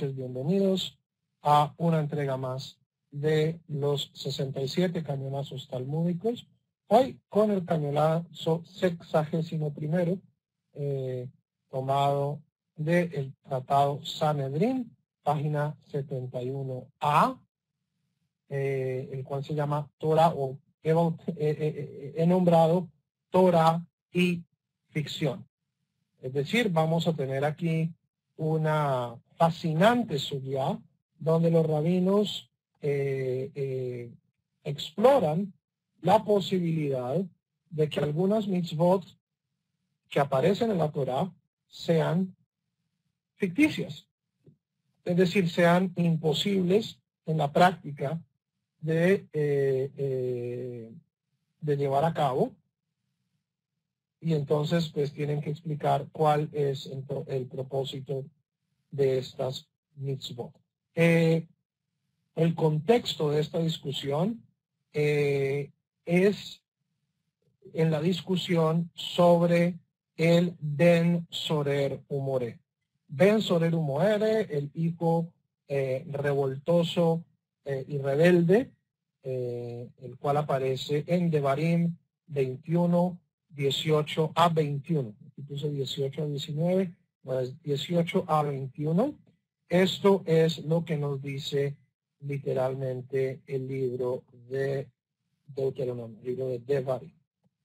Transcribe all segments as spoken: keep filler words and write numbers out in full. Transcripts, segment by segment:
noches, bienvenidos a una entrega más de los sesenta y siete cañonazos talmúdicos. Hoy con el cañonazo sexagésimo primero, eh, tomado del Tratado Sanedrín, página setenta y uno A, eh, el cual se llama Torah, o he, eh, eh, he nombrado Torah y ficción. Es decir, vamos a tener aquí una fascinante sugya donde los rabinos eh, eh, exploran la posibilidad de que algunas mitzvot que aparecen en la Torah sean ficticias, es decir, sean imposibles en la práctica de, eh, eh, de llevar a cabo. Y entonces, pues, tienen que explicar cuál es el, el propósito de estas mitzvot. Eh, el contexto de esta discusión eh, es en la discusión sobre el Ben Sorer Umore. Ben Sorer Umore, el hijo eh, revoltoso eh, y rebelde, eh, el cual aparece en Devarim veintiuno, dieciocho a veintiuno. Aquí puse dieciocho a diecinueve, pues dieciocho a veintiuno. Esto es lo que nos dice literalmente el libro de Deuteronomio, el libro de Devarim.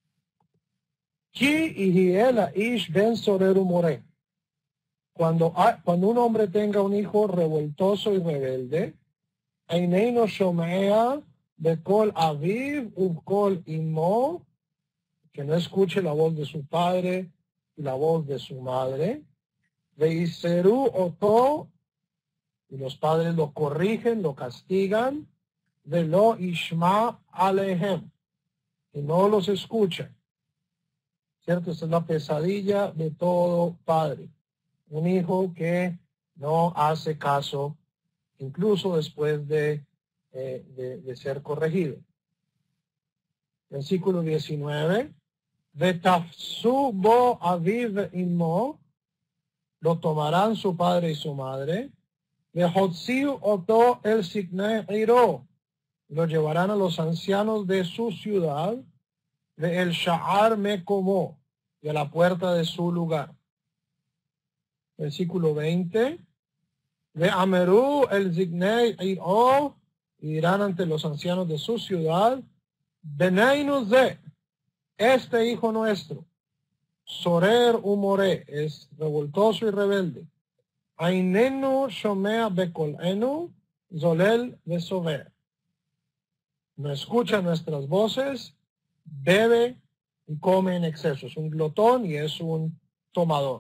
Ki ihiela ish ben sorer umore. Cuando, cuando un hombre tenga un hijo revoltoso y rebelde, eineino shomea bekol aviv ubkol imo, que no escuche la voz de su padre y la voz de su madre, veiseru oto, y los padres lo corrigen, lo castigan, velo ishma alehem, y no los escuchan. ¿Cierto? Esta es la pesadilla de todo padre. Un hijo que no hace caso, incluso después de, eh, de, de ser corregido. Versículo diecinueve. Vetafsu bo aviv imo, lo tomarán su padre y su madre. Vehotziu oto el siknei iro, lo llevarán a los ancianos de su ciudad. De el sha'ar me como, de la puerta de su lugar. Versículo veinte. De ameru el zignei iro, irán ante los ancianos de su ciudad. Beneinu ze, este hijo nuestro, sorer umore, es revoltoso y rebelde. Ainenu shomea bekolenu, zolel besover. No escucha nuestras voces, bebe y come en exceso. Es un glotón y es un tomador.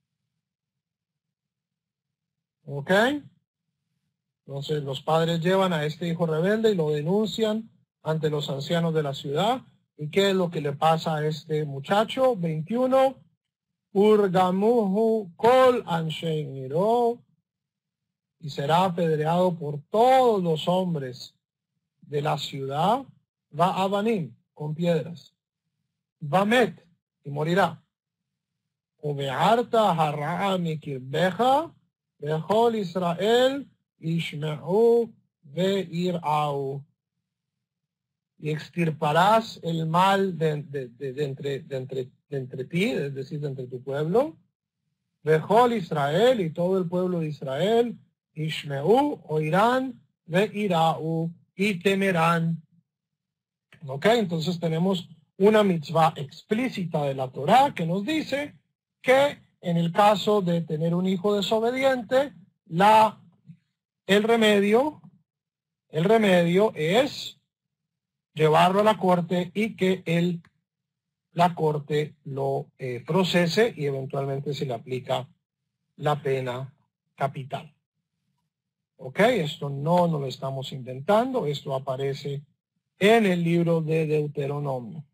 ¿Ok? Entonces los padres llevan a este hijo rebelde y lo denuncian ante los ancianos de la ciudad. ¿Y qué es lo que le pasa a este muchacho? veintiuno. Urgamuhu kol anshe miro, y será apedreado por todos los hombres de la ciudad. Va a Banim, con piedras. Va met, y morirá. Ubeharta harra mikirbeja, bejol Israel, ishme'u ve'ir'au. Y extirparás el mal de, de, de, de, entre, de, entre, de entre ti, es decir, de entre tu pueblo. Bejol Israel, y todo el pueblo de Israel, ishme'u, oirán, ve'ir'au, y temerán. Ok, entonces tenemos una mitzvah explícita de la Torah que nos dice que en el caso de tener un hijo desobediente, la, el remedio, el remedio es llevarlo a la corte y que el, la corte lo eh, procese y eventualmente se le aplica la pena capital. Ok, esto no nos lo estamos inventando, esto aparece en el libro de Deuteronomio.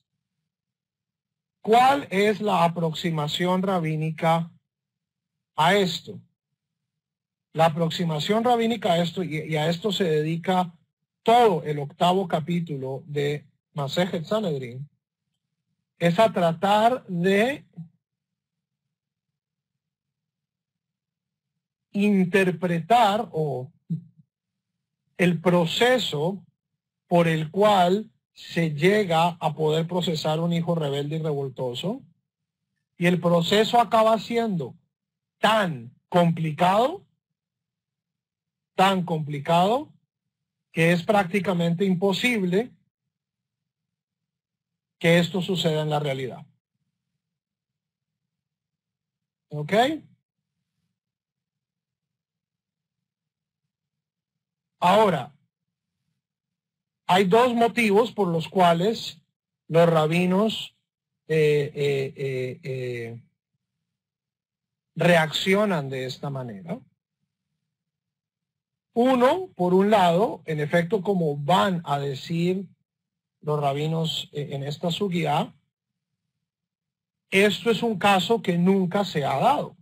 ¿Cuál es la aproximación rabínica a esto? La aproximación rabínica a esto, y, y a esto se dedica todo el octavo capítulo de Masejet Sanedrín, es a tratar de interpretar o el proceso por el cual se llega a poder procesar un hijo rebelde y revoltoso, y el proceso acaba siendo tan complicado, tan complicado, que es prácticamente imposible que esto suceda en la realidad. ¿Ok? Ahora, hay dos motivos por los cuales los rabinos eh, eh, eh, eh, reaccionan de esta manera. Uno, por un lado, en efecto, como van a decir los rabinos en esta sugía, esto es un caso que nunca se ha dado.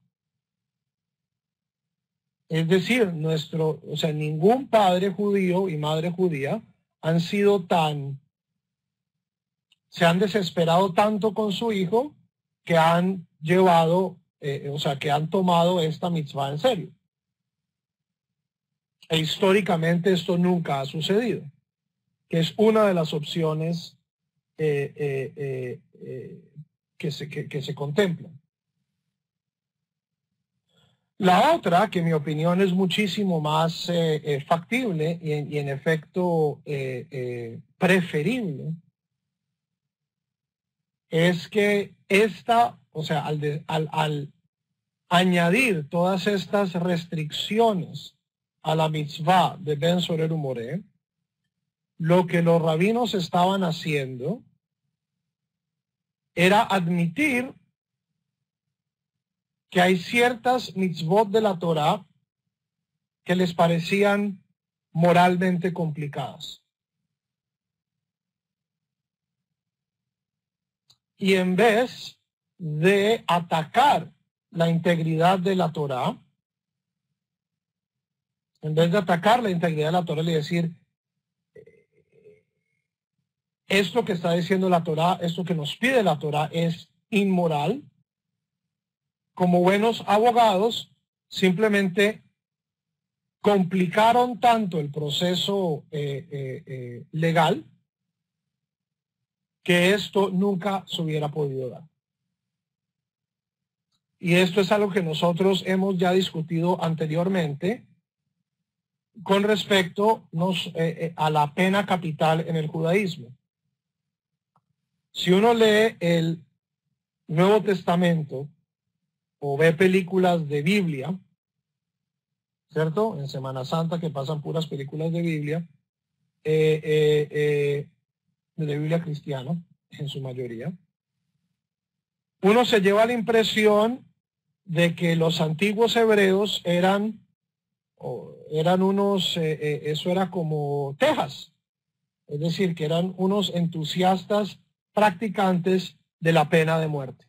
Es decir, nuestro, o sea, ningún padre judío y madre judía han sido tan, se han desesperado tanto con su hijo que han llevado, eh, o sea, que han tomado esta mitzvah en serio. E históricamente esto nunca ha sucedido, que es una de las opciones eh, eh, eh, eh, que, se, que, que se contemplan. La otra, que en mi opinión es muchísimo más eh, eh, factible y en, y en efecto eh, eh, preferible, es que esta, o sea, al, de, al, al añadir todas estas restricciones a la mitzvah de Ben Sorer Umoré, lo que los rabinos estaban haciendo era admitir que hay ciertas mitzvot de la Torah que les parecían moralmente complicadas. Y en vez de atacar la integridad de la Torah, en vez de atacar la integridad de la Torah y decir, esto que está diciendo la Torah, esto que nos pide la Torah es inmoral, como buenos abogados, simplemente complicaron tanto el proceso eh, eh, eh, legal que esto nunca se hubiera podido dar. Y esto es algo que nosotros hemos ya discutido anteriormente con respecto nos, eh, eh, a la pena capital en el judaísmo. Si uno lee el Nuevo Testamento o ve películas de Biblia, ¿cierto? En Semana Santa que pasan puras películas de Biblia, eh, eh, eh, de Biblia cristiana, en su mayoría, uno se lleva la impresión de que los antiguos hebreos eran, oh, eran unos, eh, eh, eso era como Texas, es decir, que eran unos entusiastas practicantes de la pena de muerte.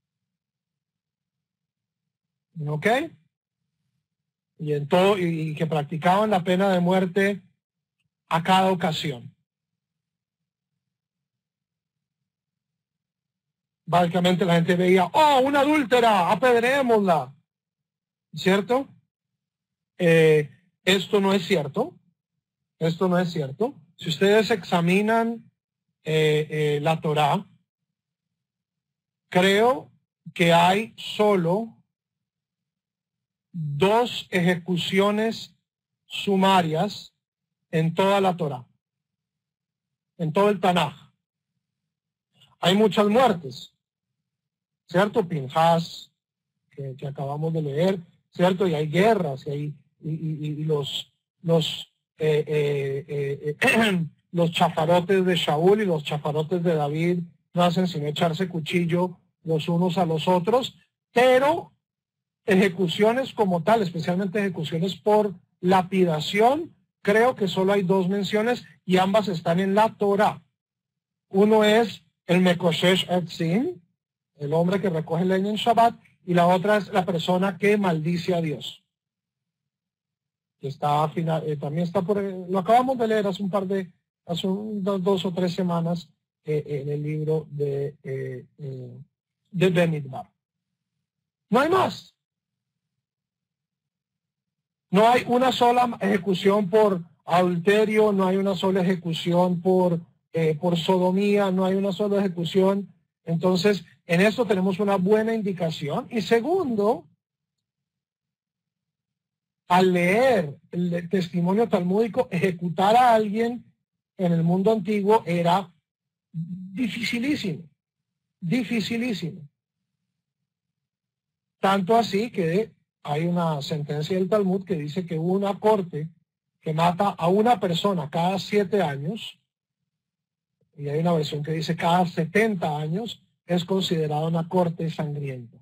¿Ok? Y, en todo, y, y que practicaban la pena de muerte a cada ocasión. Básicamente la gente veía, oh, una adúltera, apedrémosla. ¿Cierto? Eh, esto no es cierto. Esto no es cierto. Si ustedes examinan eh, eh, la Torá, creo que hay solo dos ejecuciones sumarias en toda la Torá, en todo el Tanaj. Hay muchas muertes, ¿cierto? Pinhas, que, que acabamos de leer, ¿cierto? Y hay guerras, y, hay, y, y, y los, los, eh, eh, eh, los chafarotes de Shaul y los chafarotes de David no hacen sino echarse cuchillo los unos a los otros, pero ejecuciones como tal, especialmente ejecuciones por lapidación, creo que solo hay dos menciones y ambas están en la Torah. Uno es el Mekoshesh Etzim, el hombre que recoge leña en Shabbat, y la otra es la persona que maldice a Dios. Que está final, eh, también está por, eh, lo acabamos de leer hace un par de, hace un, dos, dos o tres semanas eh, en el libro de, eh, eh, de Bemidbar. No hay más. No hay una sola ejecución por adulterio, no hay una sola ejecución por, eh, por sodomía, no hay una sola ejecución. Entonces, en esto tenemos una buena indicación. Y segundo, al leer el testimonio talmúdico, ejecutar a alguien en el mundo antiguo era dificilísimo, dificilísimo. Tanto así que hay una sentencia del Talmud que dice que una corte que mata a una persona cada siete años, y hay una versión que dice cada setenta años, es considerada una corte sangrienta.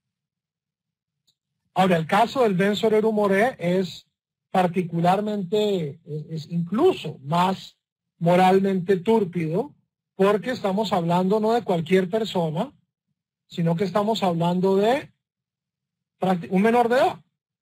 Ahora, el caso del Ben Soreru Moré es particularmente, es, es incluso más moralmente túrpido, porque estamos hablando no de cualquier persona, sino que estamos hablando de un menor de edad.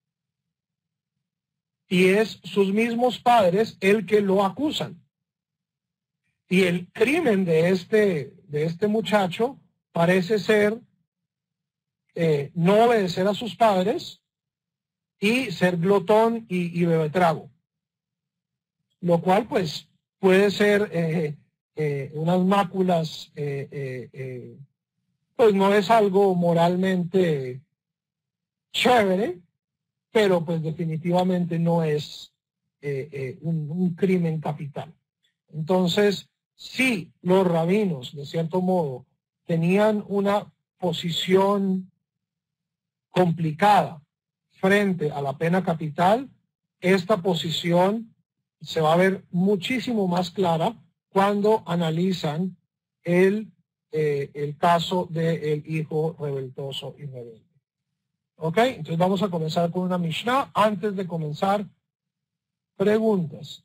Y es sus mismos padres el que lo acusan. Y el crimen de este, de este muchacho parece ser eh, no obedecer a sus padres y ser glotón y, y bebetrago. Lo cual pues puede ser eh, eh, unas máculas, eh, eh, eh, pues no es algo moralmente chévere, pero pues definitivamente no es eh, eh, un, un crimen capital. Entonces, sí, los rabinos, de cierto modo, tenían una posición complicada frente a la pena capital, esta posición se va a ver muchísimo más clara cuando analizan el, eh, el caso del hijo revoltoso y rebelde. ¿Ok? Entonces vamos a comenzar con una Mishnah. Antes de comenzar, preguntas.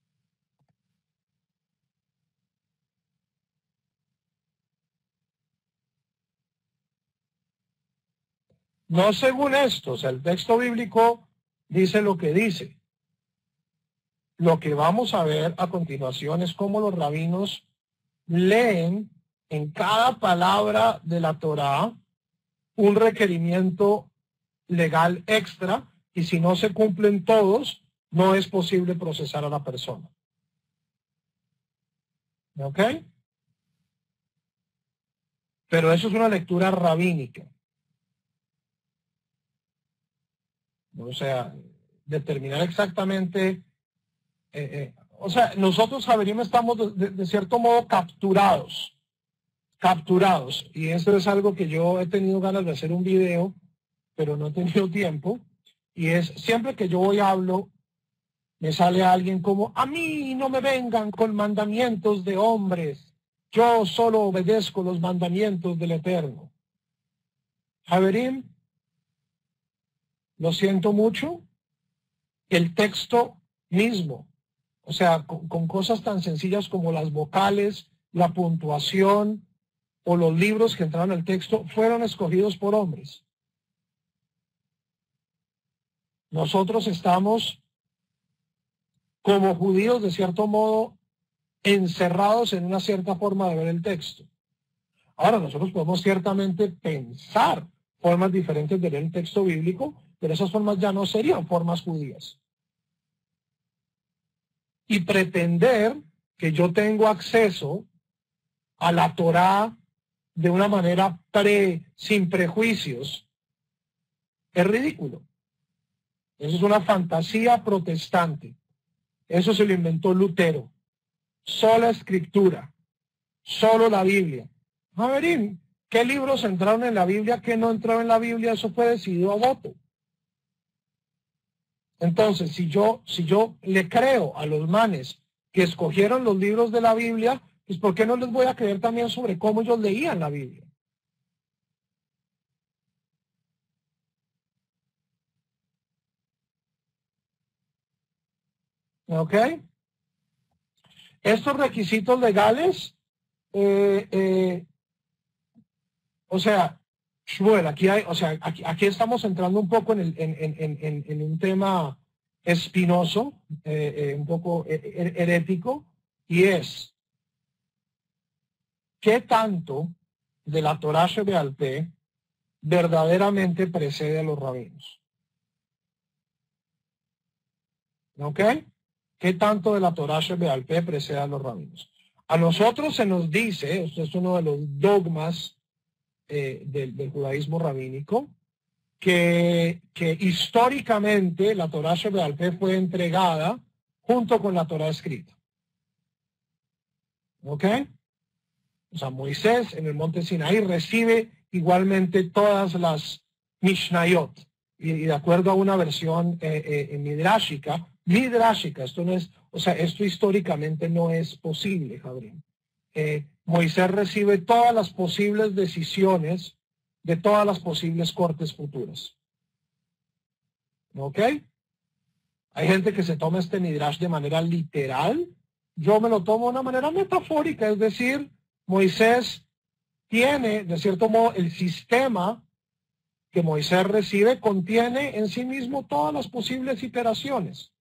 No según esto, o sea, el texto bíblico dice lo que dice. Lo que vamos a ver a continuación es cómo los rabinos leen en cada palabra de la Torá un requerimiento legal extra, y si no se cumplen todos, no es posible procesar a la persona. ¿Ok? Pero eso es una lectura rabínica. O sea, determinar exactamente, eh, eh, o sea, nosotros, Javerim, estamos de, de, de cierto modo capturados, capturados, y esto es algo que yo he tenido ganas de hacer un video, pero no he tenido tiempo, y es, siempre que yo voy y hablo, me sale alguien como, a mí no me vengan con mandamientos de hombres, yo solo obedezco los mandamientos del Eterno. Javerim, lo siento mucho, el texto mismo, o sea, con, con cosas tan sencillas como las vocales, la puntuación o los libros que entraron al texto, fueron escogidos por hombres. Nosotros estamos, como judíos, de cierto modo, encerrados en una cierta forma de ver el texto. Ahora, nosotros podemos ciertamente pensar formas diferentes de leer el texto bíblico, pero esas formas ya no serían formas judías. Y pretender que yo tengo acceso a la Torá de una manera pre, sin prejuicios, es ridículo. Eso es una fantasía protestante. Eso se lo inventó Lutero. Sola escritura, solo la Biblia. Javerín, ¿qué libros entraron en la Biblia, qué no entraron en la Biblia? Eso fue decidido a voto. Entonces, si yo, si yo le creo a los manes que escogieron los libros de la Biblia, pues ¿por qué no les voy a creer también sobre cómo ellos leían la Biblia? ¿Ok? Estos requisitos legales, eh, eh, o sea, Shmuel, aquí hay, o sea, aquí, aquí estamos entrando un poco en, el, en, en, en, en un tema espinoso, eh, eh, un poco herético, y es, ¿qué tanto de la Torá Shebe'al Peh verdaderamente precede a los rabinos? ¿Ok? ¿Qué tanto de la Torah Shebe'al Peh precede a los rabinos? A nosotros se nos dice, esto es uno de los dogmas eh, del, del judaísmo rabínico, que, que históricamente la Torah Shebe'al Peh fue entregada junto con la Torah escrita. ¿Ok? O sea, Moisés en el monte Sinaí recibe igualmente todas las Mishnayot. Y, y de acuerdo a una versión eh, eh, midrashica, midrashica, esto no es, o sea, esto históricamente no es posible, Jabrín. Eh, Moisés recibe todas las posibles decisiones de todas las posibles cortes futuras. ¿Ok? Hay gente que se toma este midrash de manera literal. Yo me lo tomo de una manera metafórica, es decir, Moisés tiene, de cierto modo, el sistema que Moisés recibe contiene en sí mismo todas las posibles iteraciones.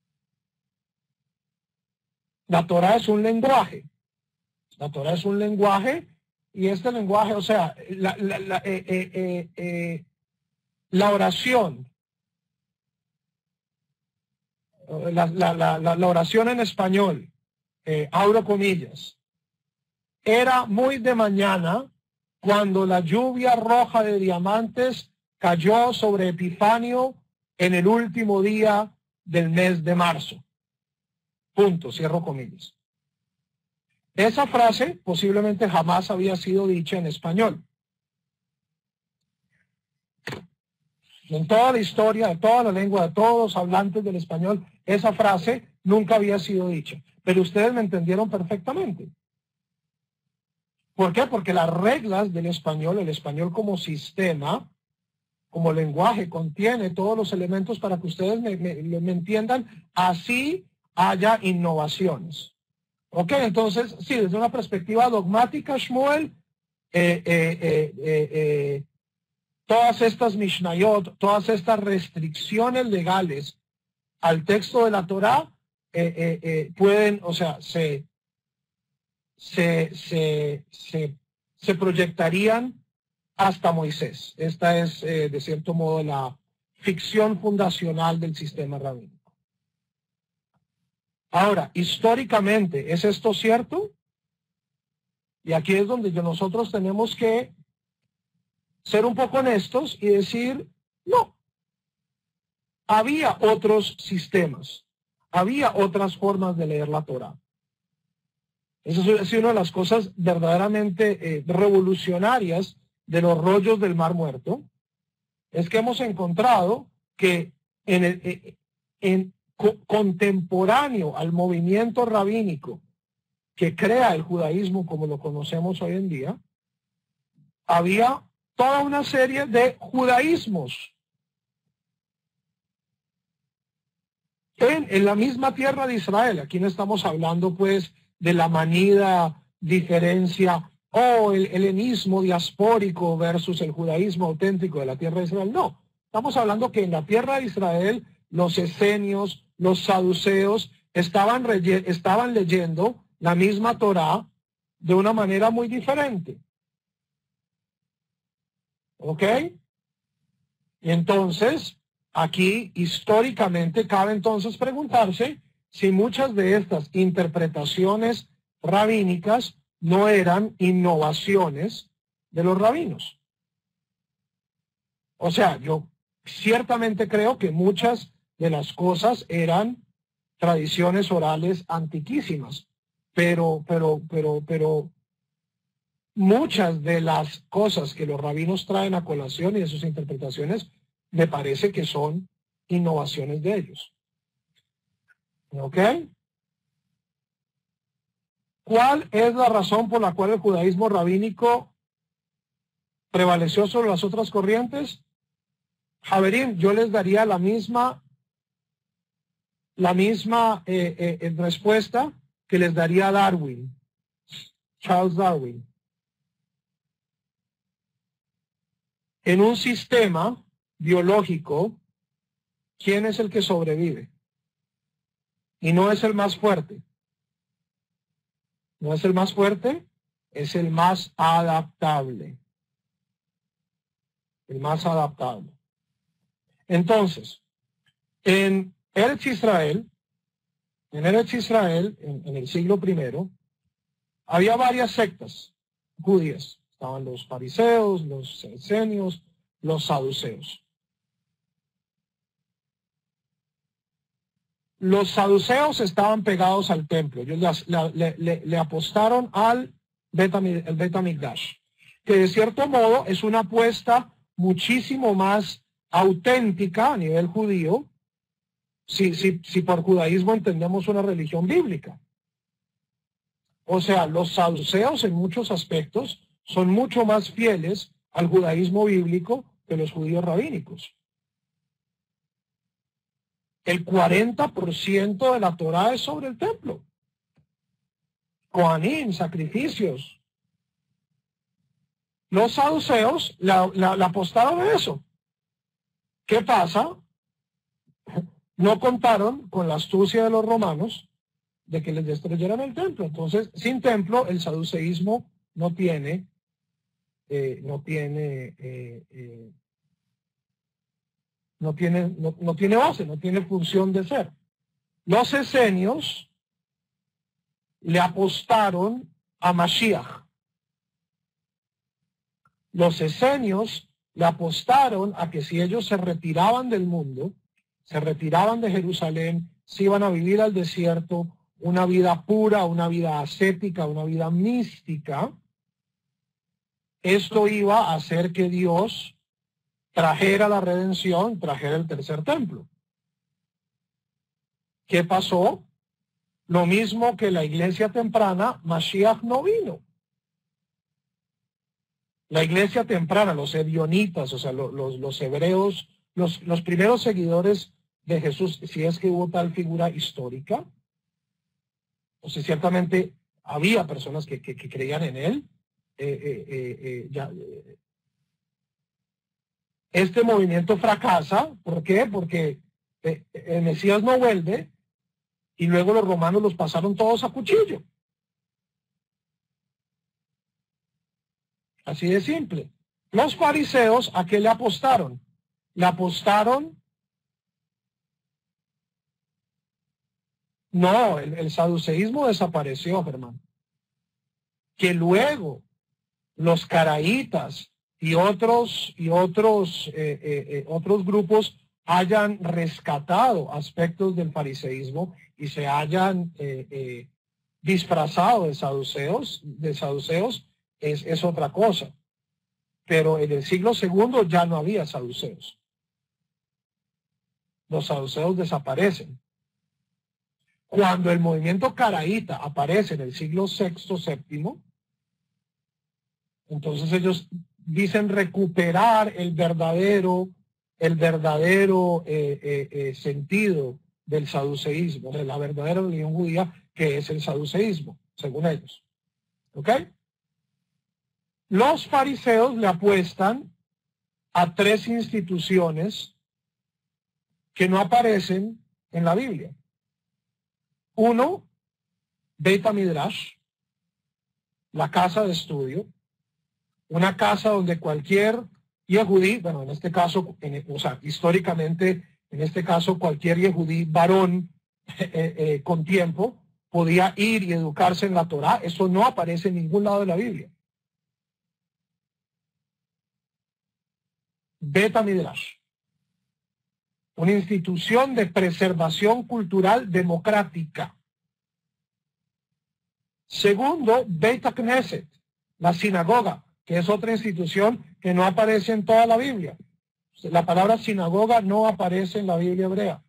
La Torah es un lenguaje. La Torah es un lenguaje y este lenguaje, o sea, la, la, la, eh, eh, eh, eh, la oración, la, la, la, la oración en español, eh, abro comillas, era muy de mañana cuando la lluvia roja de diamantes cayó sobre Epifanio en el último día del mes de marzo. Punto, cierro comillas. Esa frase posiblemente jamás había sido dicha en español. En toda la historia, de toda la lengua, de todos los hablantes del español, esa frase nunca había sido dicha. Pero ustedes me entendieron perfectamente. ¿Por qué? Porque las reglas del español, el español como sistema, como lenguaje, contiene todos los elementos para que ustedes me, me, me entiendan, así haya innovaciones. Ok, entonces, sí, desde una perspectiva dogmática, Shmuel, eh, eh, eh, eh, eh, todas estas Mishnayot, todas estas restricciones legales al texto de la Torah, eh, eh, eh, pueden, o sea, se... Se, se, se, se proyectarían hasta Moisés. Esta es, eh, de cierto modo, la ficción fundacional del sistema rabínico. Ahora, históricamente, ¿es esto cierto? Y aquí es donde nosotros tenemos que ser un poco honestos y decir, no. Había otros sistemas, había otras formas de leer la Torah. Esa es una de las cosas verdaderamente eh, revolucionarias de los rollos del Mar Muerto, es que hemos encontrado que en, el, eh, en co contemporáneo al movimiento rabínico que crea el judaísmo como lo conocemos hoy en día, había toda una serie de judaísmos en, en la misma tierra de Israel. Aquí no estamos hablando pues de la manida diferencia o el helenismo diaspórico versus el judaísmo auténtico de la tierra de Israel. No, estamos hablando que en la tierra de Israel los esenios, los saduceos estaban, estaban leyendo la misma Torá de una manera muy diferente. ¿Ok? Y entonces, aquí históricamente cabe entonces preguntarse si muchas de estas interpretaciones rabínicas no eran innovaciones de los rabinos. O sea, yo ciertamente creo que muchas de las cosas eran tradiciones orales antiquísimas, pero, pero, pero, pero muchas de las cosas que los rabinos traen a colación y de sus interpretaciones me parece que son innovaciones de ellos. ¿Ok? ¿Cuál es la razón por la cual el judaísmo rabínico prevaleció sobre las otras corrientes? Javerín, yo les daría la misma, la misma eh, eh, respuesta que les daría Darwin, Charles Darwin. En un sistema biológico, ¿quién es el que sobrevive? Y no es el más fuerte. No es el más fuerte, es el más adaptable. El más adaptable. Entonces, en Eretz Israel, en Eretz Israel, en, en el siglo primero, había varias sectas judías. Estaban los fariseos, los esenios, los saduceos. Los saduceos estaban pegados al templo. Ellos le, le, le, le apostaron al Bet HaMikdash, que de cierto modo es una apuesta muchísimo más auténtica a nivel judío, si, si, si por judaísmo entendemos una religión bíblica. O sea, los saduceos en muchos aspectos son mucho más fieles al judaísmo bíblico que los judíos rabínicos. El cuarenta por ciento de la Torá es sobre el templo. Kohanim, sacrificios. Los saduceos la, la, la apostaron a eso. ¿Qué pasa? No contaron con la astucia de los romanos de que les destruyeran el templo. Entonces, sin templo, el saduceísmo no tiene, eh, no tiene, eh, eh, no tiene, no, no tiene base, no tiene función de ser. Los esenios le apostaron a Mashiach. Los esenios le apostaron a que si ellos se retiraban del mundo, se retiraban de Jerusalén, se iban a vivir al desierto, una vida pura, una vida ascética, una vida mística, esto iba a hacer que Dios trajera la redención, trajera el tercer templo. ¿Qué pasó? Lo mismo que la iglesia temprana, Mashiach no vino. La iglesia temprana, los ebionitas, o sea, los, los, los hebreos, los, los primeros seguidores de Jesús, si es que hubo tal figura histórica, o sea, ciertamente había personas que, que, que creían en él. Eh, eh, eh, eh, ya, eh, este movimiento fracasa. ¿Por qué? Porque eh, el Mesías no vuelve y luego los romanos los pasaron todos a cuchillo. Así de simple. Los fariseos, ¿a qué le apostaron? Le apostaron. No, el, el saduceísmo desapareció, hermano. Que luego los caraítas y otros, y otros, eh, eh, eh, otros grupos hayan rescatado aspectos del fariseísmo y se hayan eh, eh, disfrazado de saduceos, de saduceos es, es otra cosa. Pero en el siglo segundo ya no había saduceos. Los saduceos desaparecen. Cuando el movimiento caraíta aparece en el siglo sexto, séptimo, entonces ellos dicen recuperar el verdadero, el verdadero eh, eh, eh, sentido del saduceísmo, de la verdadera religión judía, que es el saduceísmo, según ellos. ¿Ok? Los fariseos le apuestan a tres instituciones que no aparecen en la Biblia. Uno, Beit HaMidrash, la casa de estudio, una casa donde cualquier yehudí, bueno, en este caso, en, o sea, históricamente, en este caso, cualquier yehudí varón eh, eh, con tiempo podía ir y educarse en la Torá. Eso no aparece en ningún lado de la Biblia. Beit HaMidrash, una institución de preservación cultural democrática. Segundo, Beit HaKnesset, la sinagoga, que es otra institución que no aparece en toda la Biblia. La palabra sinagoga no aparece en la Biblia hebrea.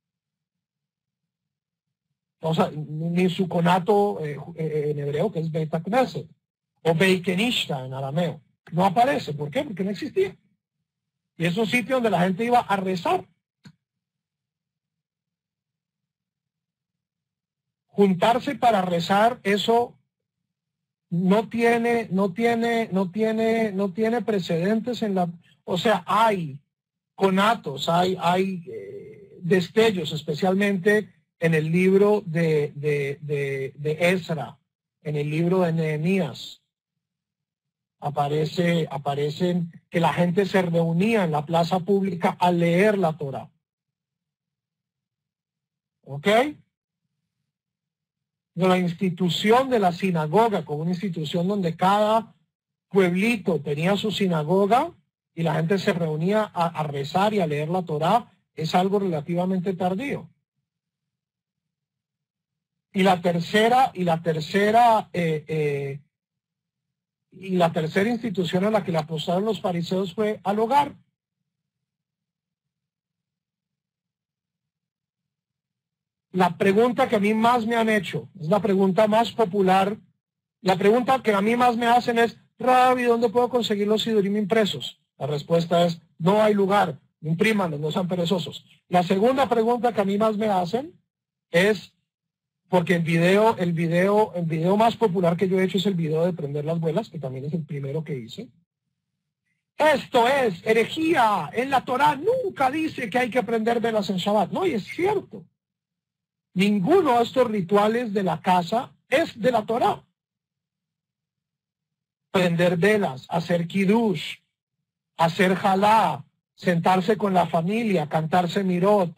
O sea, ni su conato eh, en hebreo, que es Beit HaKnesset, o Beit Kenishta en arameo. No aparece. ¿Por qué? Porque no existía. Y es un sitio donde la gente iba a rezar. Juntarse para rezar, eso no tiene, no tiene, no tiene, no tiene precedentes en la, o sea, hay conatos, hay, hay eh, destellos, especialmente en el libro de, de, de, de Ezra, en el libro de Nehemías. Aparece, aparecen que la gente se reunía en la plaza pública a leer la Torá. ¿Ok? La institución de la sinagoga como una institución donde cada pueblito tenía su sinagoga y la gente se reunía a, a rezar y a leer la Torá es algo relativamente tardío. Y la tercera, y la tercera, eh, eh, y la tercera institución a la que le apostaron los fariseos fue al hogar. La pregunta que a mí más me han hecho, es la pregunta más popular, la pregunta que a mí más me hacen es, Rabbi, ¿dónde puedo conseguir los sidurim impresos? La respuesta es, no hay lugar, imprímanlos, no sean perezosos. La segunda pregunta que a mí más me hacen es, porque el video, el video, el video más popular que yo he hecho es el video de prender las velas, que también es el primero que hice. Esto es herejía. En la Torá nunca dice que hay que prender velas en Shabbat. No, y es cierto. Ninguno de estos rituales de la casa es de la Torá. Prender velas, hacer kiddush, hacer jalá, sentarse con la familia, cantarse mirot.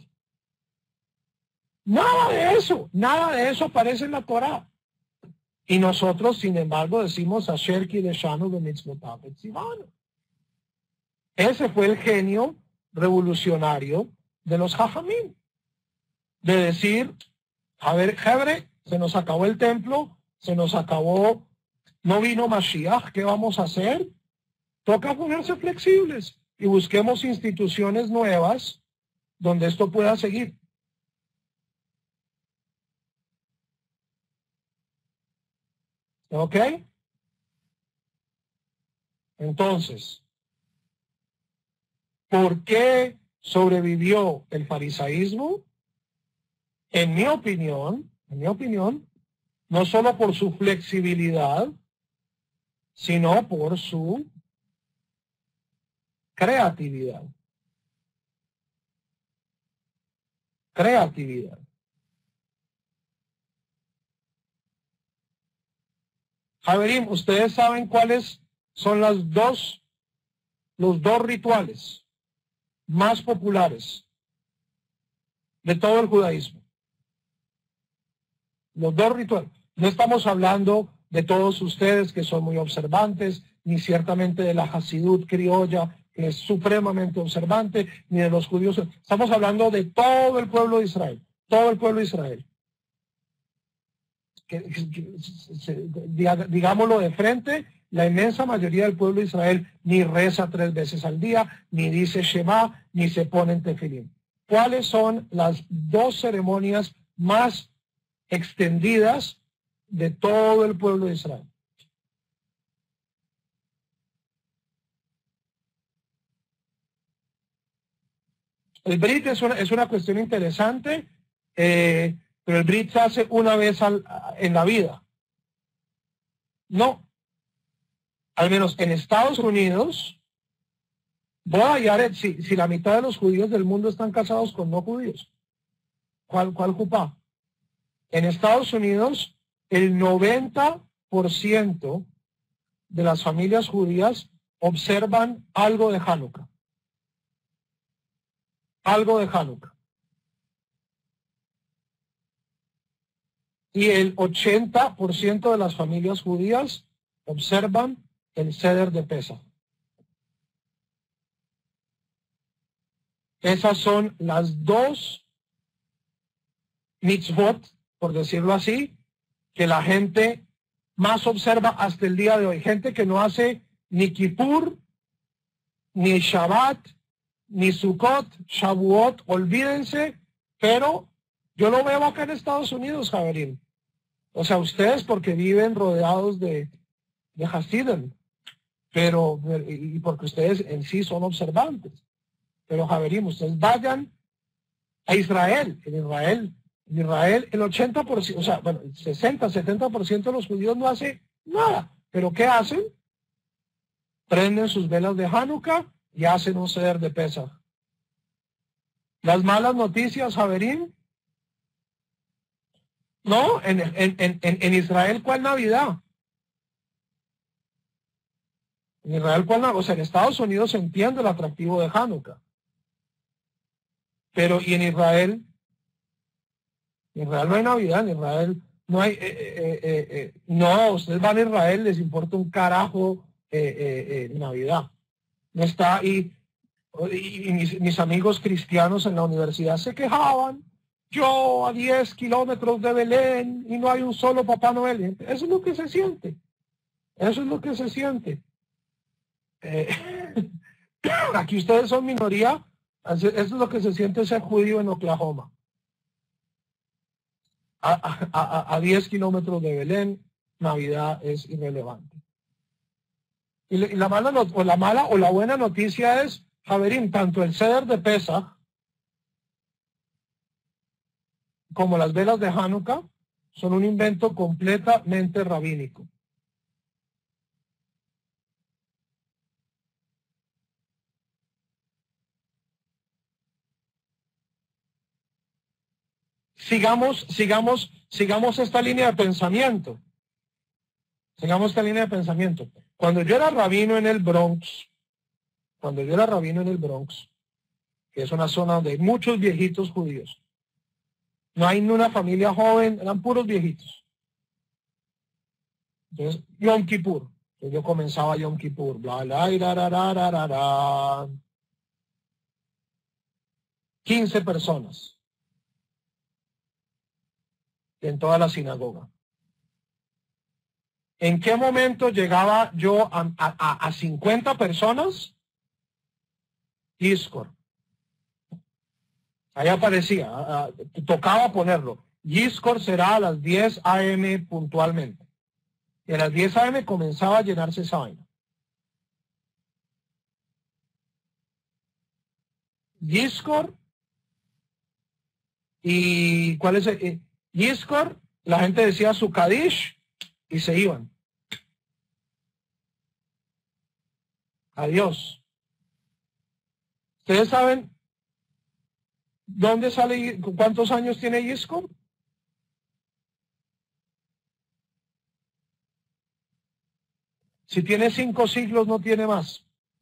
Nada de eso, nada de eso aparece en la Torá. Y nosotros, sin embargo, decimos Asher kideshanu b'mitzvotav etzivanu. Ese fue el genio revolucionario de los Jajamim. De decir, a ver, jebre, se nos acabó el templo, se nos acabó, no vino Mashiach, ¿qué vamos a hacer? Toca ponerse flexibles y busquemos instituciones nuevas donde esto pueda seguir. ¿Ok? Entonces, ¿por qué sobrevivió el farisaísmo? En mi opinión, en mi opinión, no solo por su flexibilidad, sino por su creatividad. Creatividad. Javerim, ustedes saben cuáles son las dos, los dos rituales más populares de todo el judaísmo. Los dos rituales. No estamos hablando de todos ustedes que son muy observantes, ni ciertamente de la Hasidut criolla, que es supremamente observante, ni de los judíos. Estamos hablando de todo el pueblo de Israel, todo el pueblo de Israel. Que, que, digámoslo de frente, la inmensa mayoría del pueblo de Israel ni reza tres veces al día, ni dice Shema, ni se pone en tefilín. ¿Cuáles son las dos ceremonias más extendidas de todo el pueblo de Israel? El Brit es una, es una cuestión interesante, eh, pero el Brit se hace una vez al, en la vida. No. Al menos en Estados Unidos, voy a hallar si, si la mitad de los judíos del mundo están casados con no judíos. ¿Cuál, cuál jupá? En Estados Unidos, el noventa por ciento de las familias judías observan algo de Hanukkah. Algo de Hanukkah. Y el ochenta por ciento de las familias judías observan el Seder de Pesach. Esas son las dos mitzvot, por decirlo así, que la gente más observa hasta el día de hoy. Gente que no hace ni Kippur, ni Shabbat, ni Sukkot, Shavuot, olvídense, pero yo lo veo acá en Estados Unidos, Javerín. O sea, ustedes porque viven rodeados de, de Hasidim, pero, y porque ustedes en sí son observantes. Pero Javerín, ustedes vayan a Israel, en Israel, en Israel el ochenta por ciento, o sea, bueno, el sesenta, setenta por ciento de los judíos no hace nada. ¿Pero qué hacen? Prenden sus velas de Hanukkah y hacen un Seder de Pesach. Las malas noticias, Javerín. No, en, en, en, en Israel, ¿cuál Navidad? En Israel, ¿cuál Navidad? O sea, en Estados Unidos se entiende el atractivo de Hanukkah. Pero, ¿y en Israel? En Israel no hay Navidad, en Israel no hay, eh, eh, eh, eh, no, ustedes van a Israel, les importa un carajo eh, eh, eh, Navidad. No está, y, y, y mis, mis amigos cristianos en la universidad se quejaban, yo a diez kilómetros de Belén y no hay un solo Papá Noel. Eso es lo que se siente, eso es lo que se siente. Eh, aquí ustedes son minoría, eso es lo que se siente ser judío en Oklahoma. A, a, a, a diez kilómetros de Belén, Navidad es irrelevante. Y, y la, mala, o la mala o la buena noticia es, Javerín, tanto el ceder de Pesach como las velas de Hanukkah son un invento completamente rabínico. Sigamos, sigamos, sigamos esta línea de pensamiento. Sigamos esta línea de pensamiento. Cuando yo era rabino en el Bronx, cuando yo era rabino en el Bronx, que es una zona donde hay muchos viejitos judíos, no hay ni una familia joven, eran puros viejitos. Entonces, Yom Kippur. Entonces yo comenzaba Yom Kippur. Bla, bla, bla, bla, bla, bla, bla. quince personas en toda la sinagoga. ¿En qué momento llegaba yo a, a, a cincuenta personas? Yizkor. Ahí aparecía, a, a, tocaba ponerlo. Yizkor será a las diez a eme puntualmente. Y a las diez a eme comenzaba a llenarse esa vaina. Yizkor. ¿Y cuál es el? Yizkor, la gente decía su Kadish y se iban. Adiós. ¿Ustedes saben dónde sale, cuántos años tiene Yizkor? Si tiene cinco siglos, no tiene más.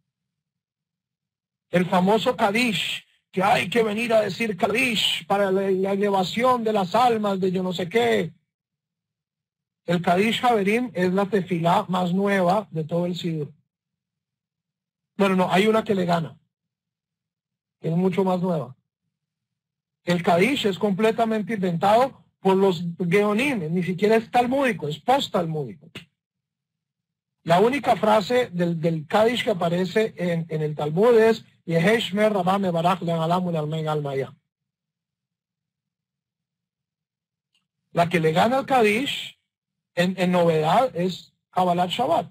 El famoso Kadish, que hay que venir a decir Kadish para la, la elevación de las almas de yo no sé qué. El Kadish Javerín es la tefilá más nueva de todo el Sidur. Bueno, no, hay una que le gana, que es mucho más nueva. El Kadish es completamente inventado por los Geonim, ni siquiera es talmúdico, es post-talmúdico. La única frase del, del Kadish que aparece en, en el Talmud es Yeheshmer Rabá Mebarach Le'alam U'Almei Almaya. La que le gana al Kadish en, en novedad es Kabbalat Shabbat.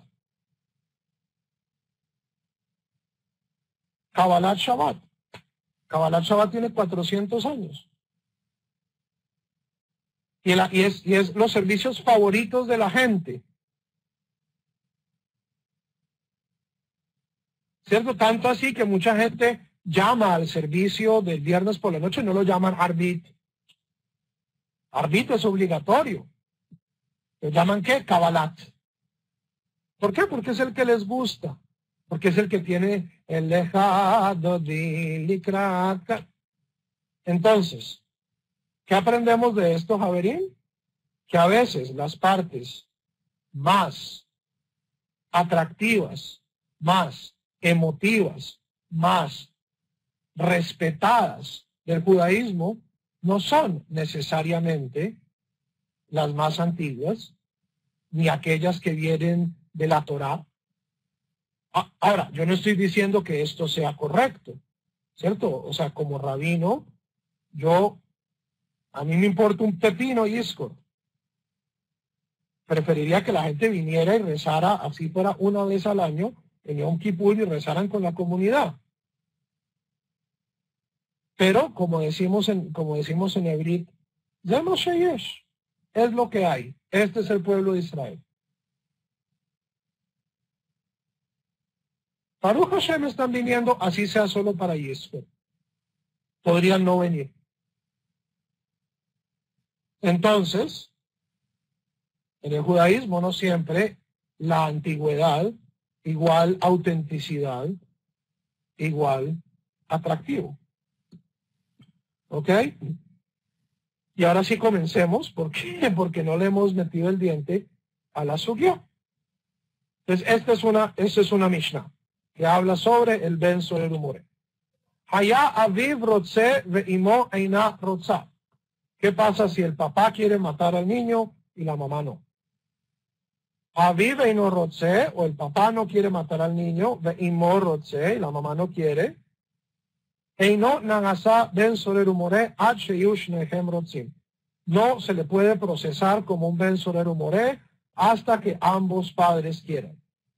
Kabbalat Shabbat. Kabbalat Shabbat tiene cuatrocientos años. Y, la, y, es, y es los servicios favoritos de la gente. ¿Cierto? Tanto así que mucha gente llama al servicio del viernes por la noche y no lo llaman Arbit. Arbit es obligatorio. ¿Lo llaman qué? Kabbalat. ¿Por qué? Porque es el que les gusta. Porque es el que tiene el lejado de likrat. Entonces, ¿qué aprendemos de esto, Javerín? Que a veces las partes más atractivas, más emotivas, más respetadas del judaísmo no son necesariamente las más antiguas, ni aquellas que vienen de la Torá. Ahora, yo no estoy diciendo que esto sea correcto, ¿cierto? O sea, como rabino, yo, a mí me importa un pepino Yizkor. Preferiría que la gente viniera y rezara, así fuera una vez al año, en Yom Kippur y rezaran con la comunidad. Pero, como decimos en, como decimos en Hebrit, es lo que hay. Este es el pueblo de Israel. Baruch Hashem están viniendo, así sea solo para Yizkor. Podrían no venir. Entonces, en el judaísmo no siempre la antigüedad igual autenticidad, igual atractivo. ¿Ok? Y ahora sí comencemos. ¿Por qué? Porque no le hemos metido el diente a la sugya. Entonces, esta es una, esta es una Mishnah que habla sobre el Ben Sorer Umore. Haya aviv rotze ve'imo eina rotza. ¿Qué pasa si el papá quiere matar al niño y la mamá no? Aviv eino rotze, o el papá no quiere matar al niño, ve'imo rotze, y la mamá no quiere. Eino nagasa Ben Sorer Umore ad sheyu shnehem rotzim. No se le puede procesar como un Ben Sorer Umore hasta que ambos padres quieran.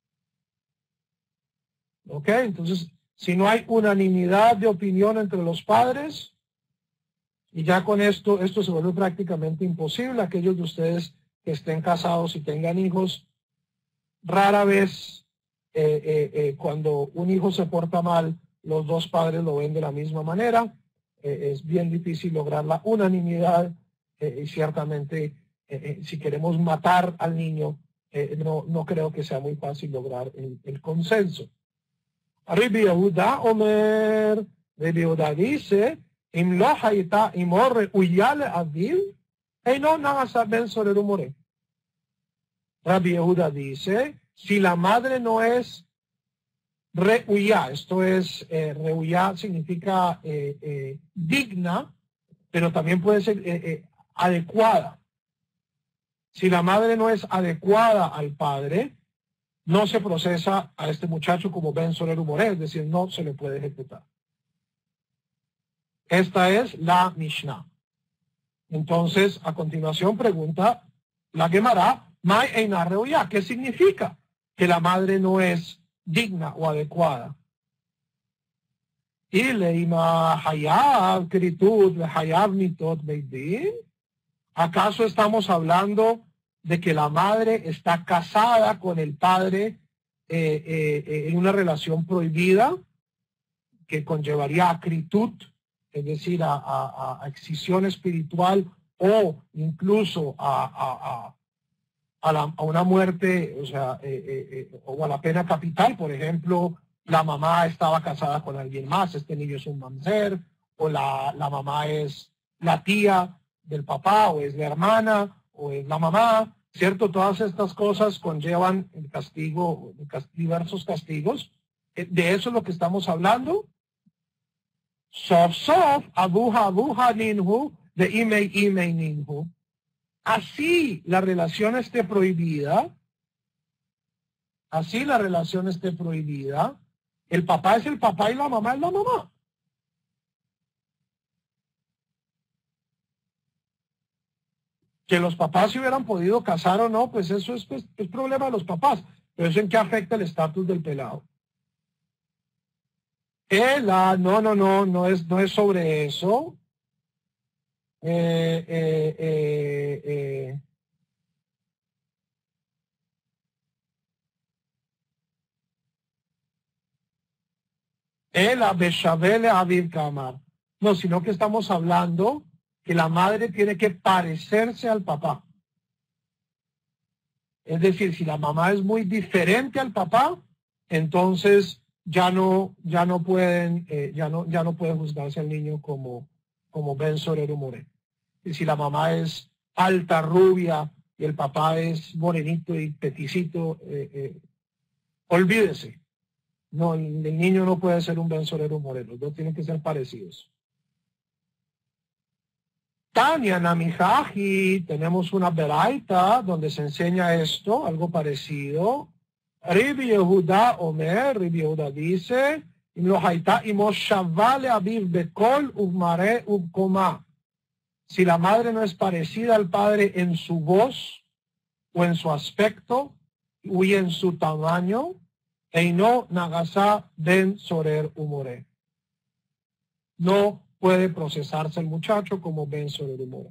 ¿Ok? Entonces, si no hay unanimidad de opinión entre los padres, y ya con esto, esto se vuelve prácticamente imposible. Aquellos de ustedes que estén casados y tengan hijos, rara vez eh, eh, eh, cuando un hijo se porta mal, los dos padres lo ven de la misma manera. Eh, es bien difícil lograr la unanimidad eh, y ciertamente eh, eh, si queremos matar al niño, eh, no, no creo que sea muy fácil lograr el, el consenso. Rabbi Yehuda Omer, Rabbi Yehuda dice, Im lo hayta imor uyale aviv, eino nagasa ben sorer umore. Rabbi Yehuda dice, si la madre no es reuyá, esto es, eh, reuyá significa eh, eh, digna, pero también puede ser eh, eh, adecuada. Si la madre no es adecuada al padre, no se procesa a este muchacho como Ben Sorer Umore, es decir, no se le puede ejecutar. Esta es la Mishnah. Entonces, a continuación pregunta la Gemara, Mai Einar Reuyá, ¿qué significa que la madre no es digna o adecuada? Y leima Hayav Kritut Hayav Mitot Beidin. ¿Acaso estamos hablando de que la madre está casada con el padre eh, eh, en una relación prohibida que conllevaría a Kritut, es decir, a, a, a excisión espiritual o incluso a, a, a, a, la, a una muerte, o sea, eh, eh, eh, o a la pena capital? Por ejemplo, la mamá estaba casada con alguien más, este niño es un mamzer, o la, la mamá es la tía del papá, o es la hermana, o es la mamá, ¿cierto? Todas estas cosas conllevan el castigo, diversos castigos. De eso es lo que estamos hablando. Sof sof, abuja abuja ninhu, de imei imei ninhu. Así la relación esté prohibida, así la relación esté prohibida, el papá es el papá y la mamá es la mamá. Que los papás se hubieran podido casar o no, pues eso es, pues, es problema de los papás, pero eso en qué afecta el estatus del pelado. Ela, no, no, no, no es, no es sobre eso. Eh, eh, eh, eh. Ela beshavele aviv kamar. No, sino que estamos hablando que la madre tiene que parecerse al papá. Es decir, si la mamá es muy diferente al papá, entonces ya no, ya no pueden, eh, ya no, ya no puede juzgarse al niño como, como Ben Sorer Umore. Y si la mamá es alta, rubia, y el papá es morenito y peticito, eh, eh, olvídese. No, el, el niño no puede ser un Ben Sorer Umore, los dos tienen que ser parecidos. Tania Namijaji, tenemos una veraita donde se enseña esto, algo parecido. Rabbi Yehuda Omer, Rabbi Yehuda dice, si la madre no es parecida al padre en su voz, o en su aspecto, o en su tamaño, Eino Nagasa Ben Sorer Umore. No puede procesarse el muchacho como Ben Sorer Umore.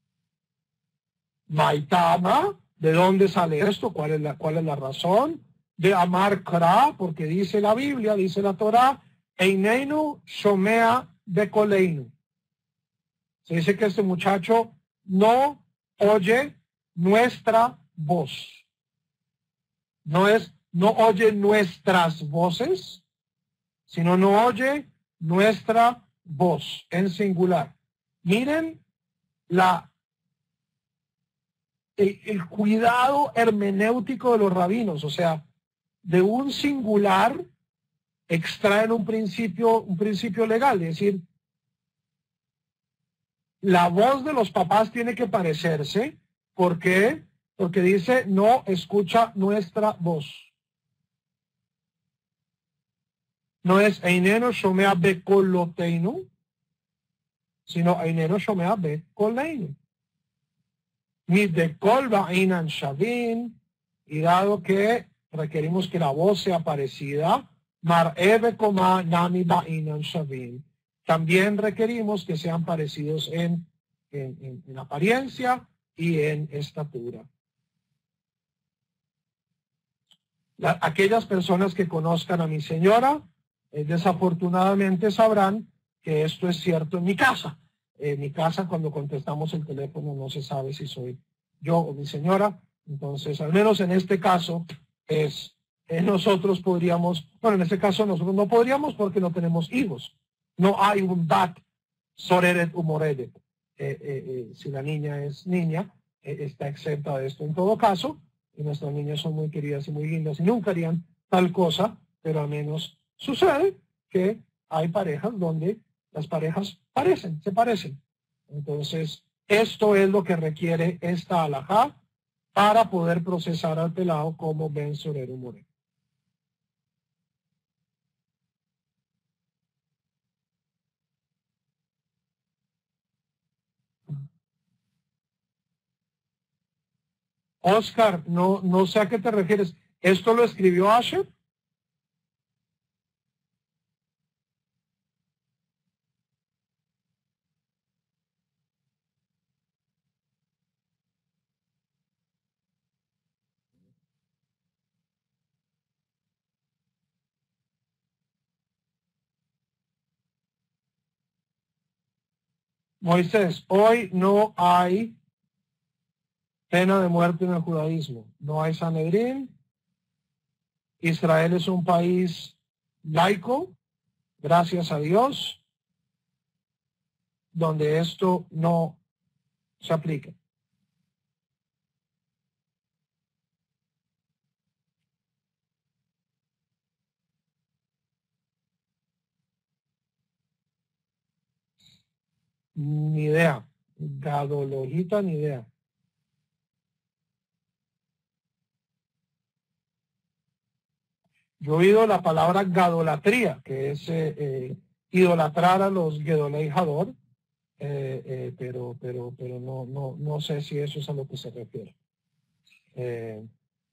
Maitama, ¿de dónde sale esto? ¿Cuál es la, cuál es la razón? De Amar Kra, porque dice la Biblia, dice la Torah, Eineinu Shomea Bekoleinu. Se dice que este muchacho no oye nuestra voz. No es, no oye nuestras voces, sino no oye nuestra voz en singular. Miren la, el, el cuidado hermenéutico de los rabinos, o sea, de un singular extraen un principio, un principio legal, es decir, la voz de los papás tiene que parecerse. ¿Por qué? Porque dice, no escucha nuestra voz. No es Eineno Shomea Bekoloteinu, sino Eineno Shomea Bekoleinu. Ni de Kolba Einan Shavin, y dado que requerimos que la voz sea parecida, Mar Ebe Koma Nami Bainan Shavin. También requerimos que sean parecidos en, en, en, en apariencia y en estatura. La, aquellas personas que conozcan a mi señora, eh, desafortunadamente sabrán que esto es cierto en mi casa. En mi casa, cuando contestamos el teléfono, no se sabe si soy yo o mi señora. Entonces, al menos en este caso, es eh, nosotros podríamos, bueno, en este caso nosotros no podríamos porque no tenemos hijos. No hay un bat soreret humoredet. Eh, eh, eh, si la niña es niña, eh, está exenta de esto en todo caso. Y nuestras niñas son muy queridas y muy lindas y nunca harían tal cosa, pero al menos sucede que hay parejas donde las parejas parecen, se parecen. Entonces, esto es lo que requiere esta alajá para poder procesar al pelado como ben sorer humoredet. Oscar, no, no sé a qué te refieres. ¿Esto lo escribió Asher? Moisés, hoy no hay pena de muerte en el judaísmo. No hay Sanedrín. Israel es un país laico, gracias a Dios, donde esto no se aplica. Ni idea. Gadologita, ni idea. Yo he oído la palabra gadolatría, que es eh, eh, idolatrar a los Gedolei Hador, eh, eh, pero, pero, pero no, no, no sé si eso es a lo que se refiere. Eh,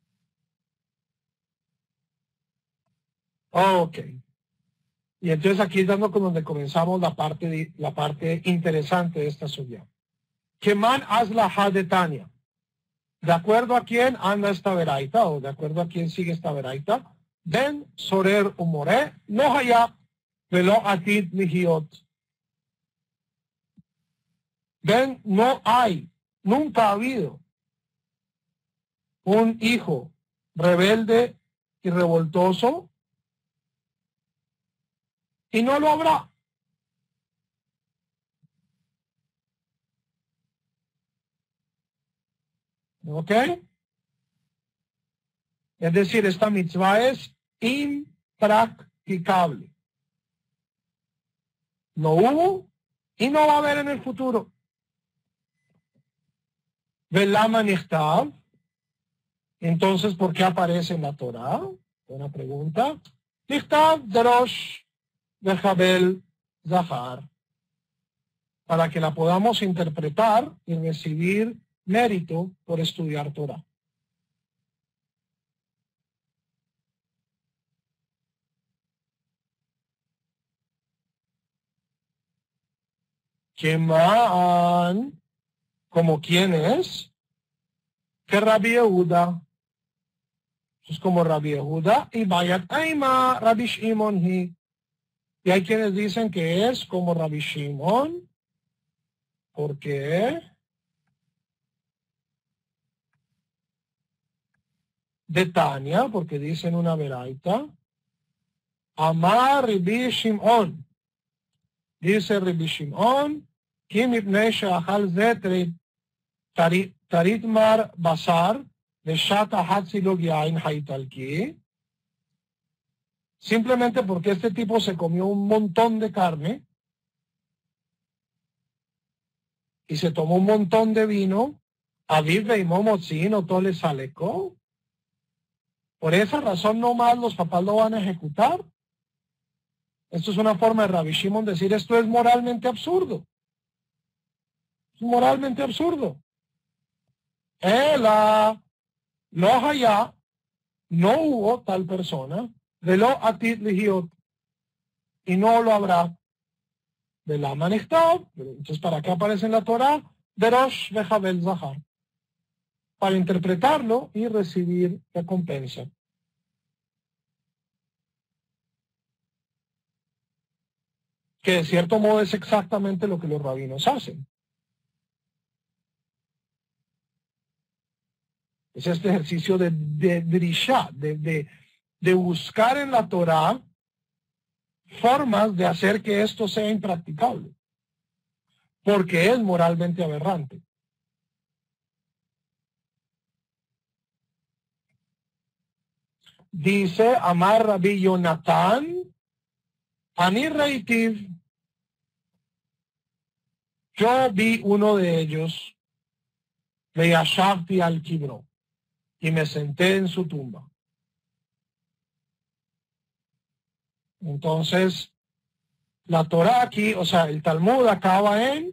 ok. Y entonces aquí es dando con donde comenzamos la parte, de, la parte interesante de esta subida. Keman hazla hadetania. ¿De acuerdo a quién anda esta veraita o de acuerdo a quién sigue esta veraita? Ben sorer umore no haya velo atid mihiot. Ven, no hay, nunca ha habido un hijo rebelde y revoltoso y no lo habrá. ¿Ok? Es decir, esta mitzvah es impracticable. No hubo y no va a haber en el futuro. Velama nichtav. Entonces, ¿por qué aparece en la Torah? Buena pregunta. Nichtav derosh vejabel zahar. Para que la podamos interpretar y recibir mérito por estudiar Torah. Keman, ¿como quién es? Que Rabbi Yehuda. Es como Rabbi Yehuda y Bayat Aima, Rabbi Shimon hi. Y hay quienes dicen que es como Rabbi Shimon. ¿Por qué? De Tania, porque dicen una veraita. Amar Rabbi Shimon. Dice Rabbi Shimon, כי מפני שאכל זה תרית מר בשר ושת החצי לוג יין האיטלקי, simplemente porque este tipo se comió un montón de carne y se tomó un montón de vino, Aviv y Momotzi no tole saleco. Por esa razón nomás los papás lo van a ejecutar. Esto es una forma de Rabbi Shimon decir, esto es moralmente absurdo. Es moralmente absurdo. Ela, lo haya, no hubo tal persona, de lo atit lihiot, y no lo habrá. De la manechtab, entonces ¿para qué aparece en la Torah? De Rosh Vejabel Zahar. Para interpretarlo y recibir recompensa. Que de cierto modo es exactamente lo que los rabinos hacen. Es este ejercicio de, de drishá, de, de, de buscar en la Torah formas de hacer que esto sea impracticable, porque es moralmente aberrante. Dice Amar Rabbi Yonatán, Ani Reitiv, yo vi uno de ellos, Veyashavti al Kibro, y me senté en su tumba. Entonces, la Torah aquí, o sea, el Talmud acaba en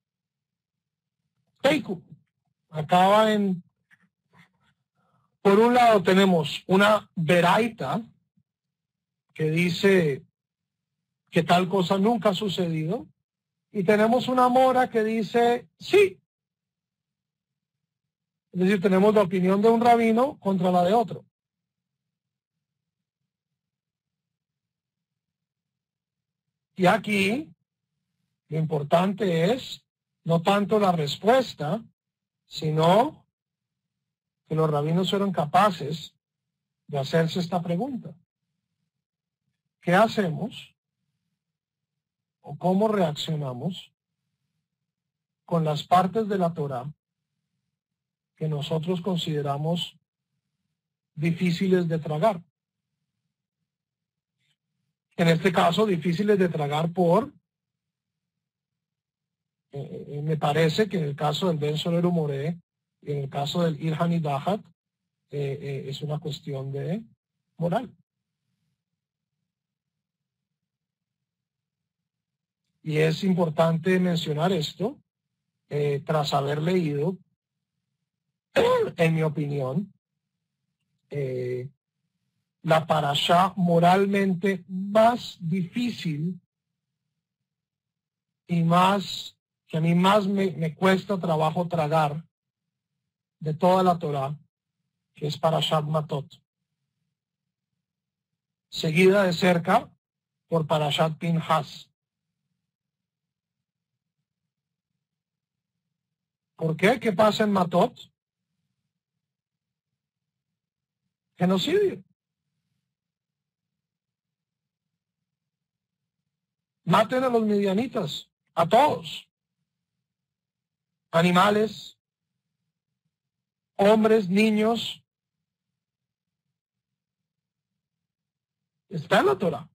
Teiku, acaba en, por un lado tenemos una veraita que dice que tal cosa nunca ha sucedido, y tenemos una mora que dice sí. Es decir, tenemos la opinión de un rabino contra la de otro. Y aquí lo importante es no tanto la respuesta, sino que los rabinos fueron capaces de hacerse esta pregunta. ¿Qué hacemos o cómo reaccionamos con las partes de la Torah que nosotros consideramos difíciles de tragar? En este caso, difíciles de tragar por, eh, me parece que en el caso del Ben Solero Moré y en el caso del Irhan y Dahat, eh, eh, es una cuestión de moral. Y es importante mencionar esto, eh, tras haber leído, en mi opinión, eh, la parashá moralmente más difícil y más, que a mí más me, me cuesta trabajo tragar de toda la Torah, que es Parashat Matot. Seguida de cerca por Parashat Pinhas. ¿Por qué? ¿Qué pasa en Matot? Genocidio. Maten a los midianitas, a todos. Animales, hombres, niños. Está en la Torah.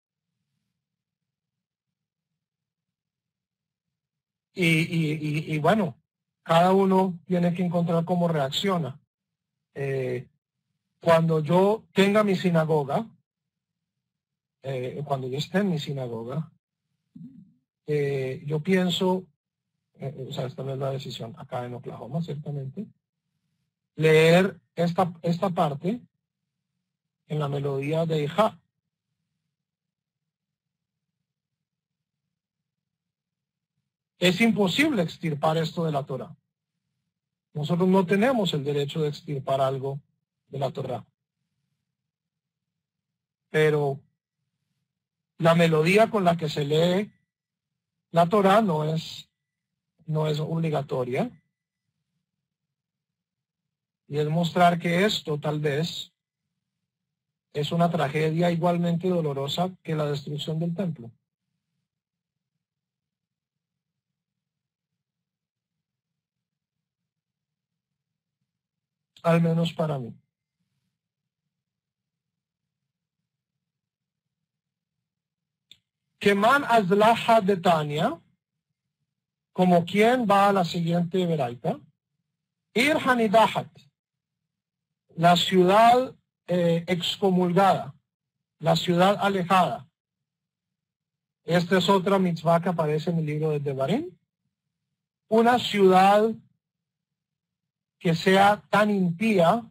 Y, y, y, y bueno, cada uno tiene que encontrar cómo reacciona. Eh, cuando yo tenga mi sinagoga, eh, cuando yo esté en mi sinagoga, eh, yo pienso, eh, o sea, esta no es la decisión acá en Oklahoma, ciertamente, leer esta, esta parte en la melodía de Ijá. Es imposible extirpar esto de la Torah. Nosotros no tenemos el derecho de extirpar algo de la Torah. Pero la melodía con la que se lee la Torah no es, no es obligatoria. Y es mostrar que esto tal vez es una tragedia igualmente dolorosa que la destrucción del templo. al menos para mí. Keman azlaha de Tania, como quien va a la siguiente veraita. Ir Hanidahat, la ciudad eh, excomulgada, la ciudad alejada. Esta es otra mitzvah que aparece en el libro de Devarim. Una ciudad que sea tan impía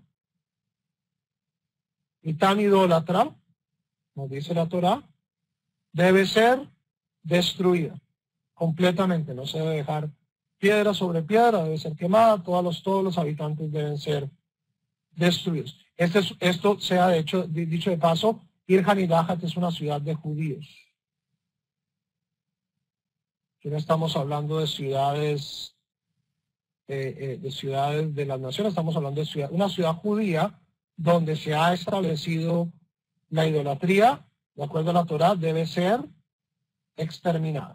y tan idólatra, nos dice la Torá, debe ser destruida completamente. No se debe dejar piedra sobre piedra, debe ser quemada, todos los, todos los habitantes deben ser destruidos. Este es, esto sea de hecho, dicho de paso, Ir Hanidahat es una ciudad de judíos. Aquí no estamos hablando de ciudades, eh, eh, de ciudades de las naciones, estamos hablando de ciudad, una ciudad judía donde se ha establecido la idolatría, de acuerdo a la Torá, debe ser exterminada.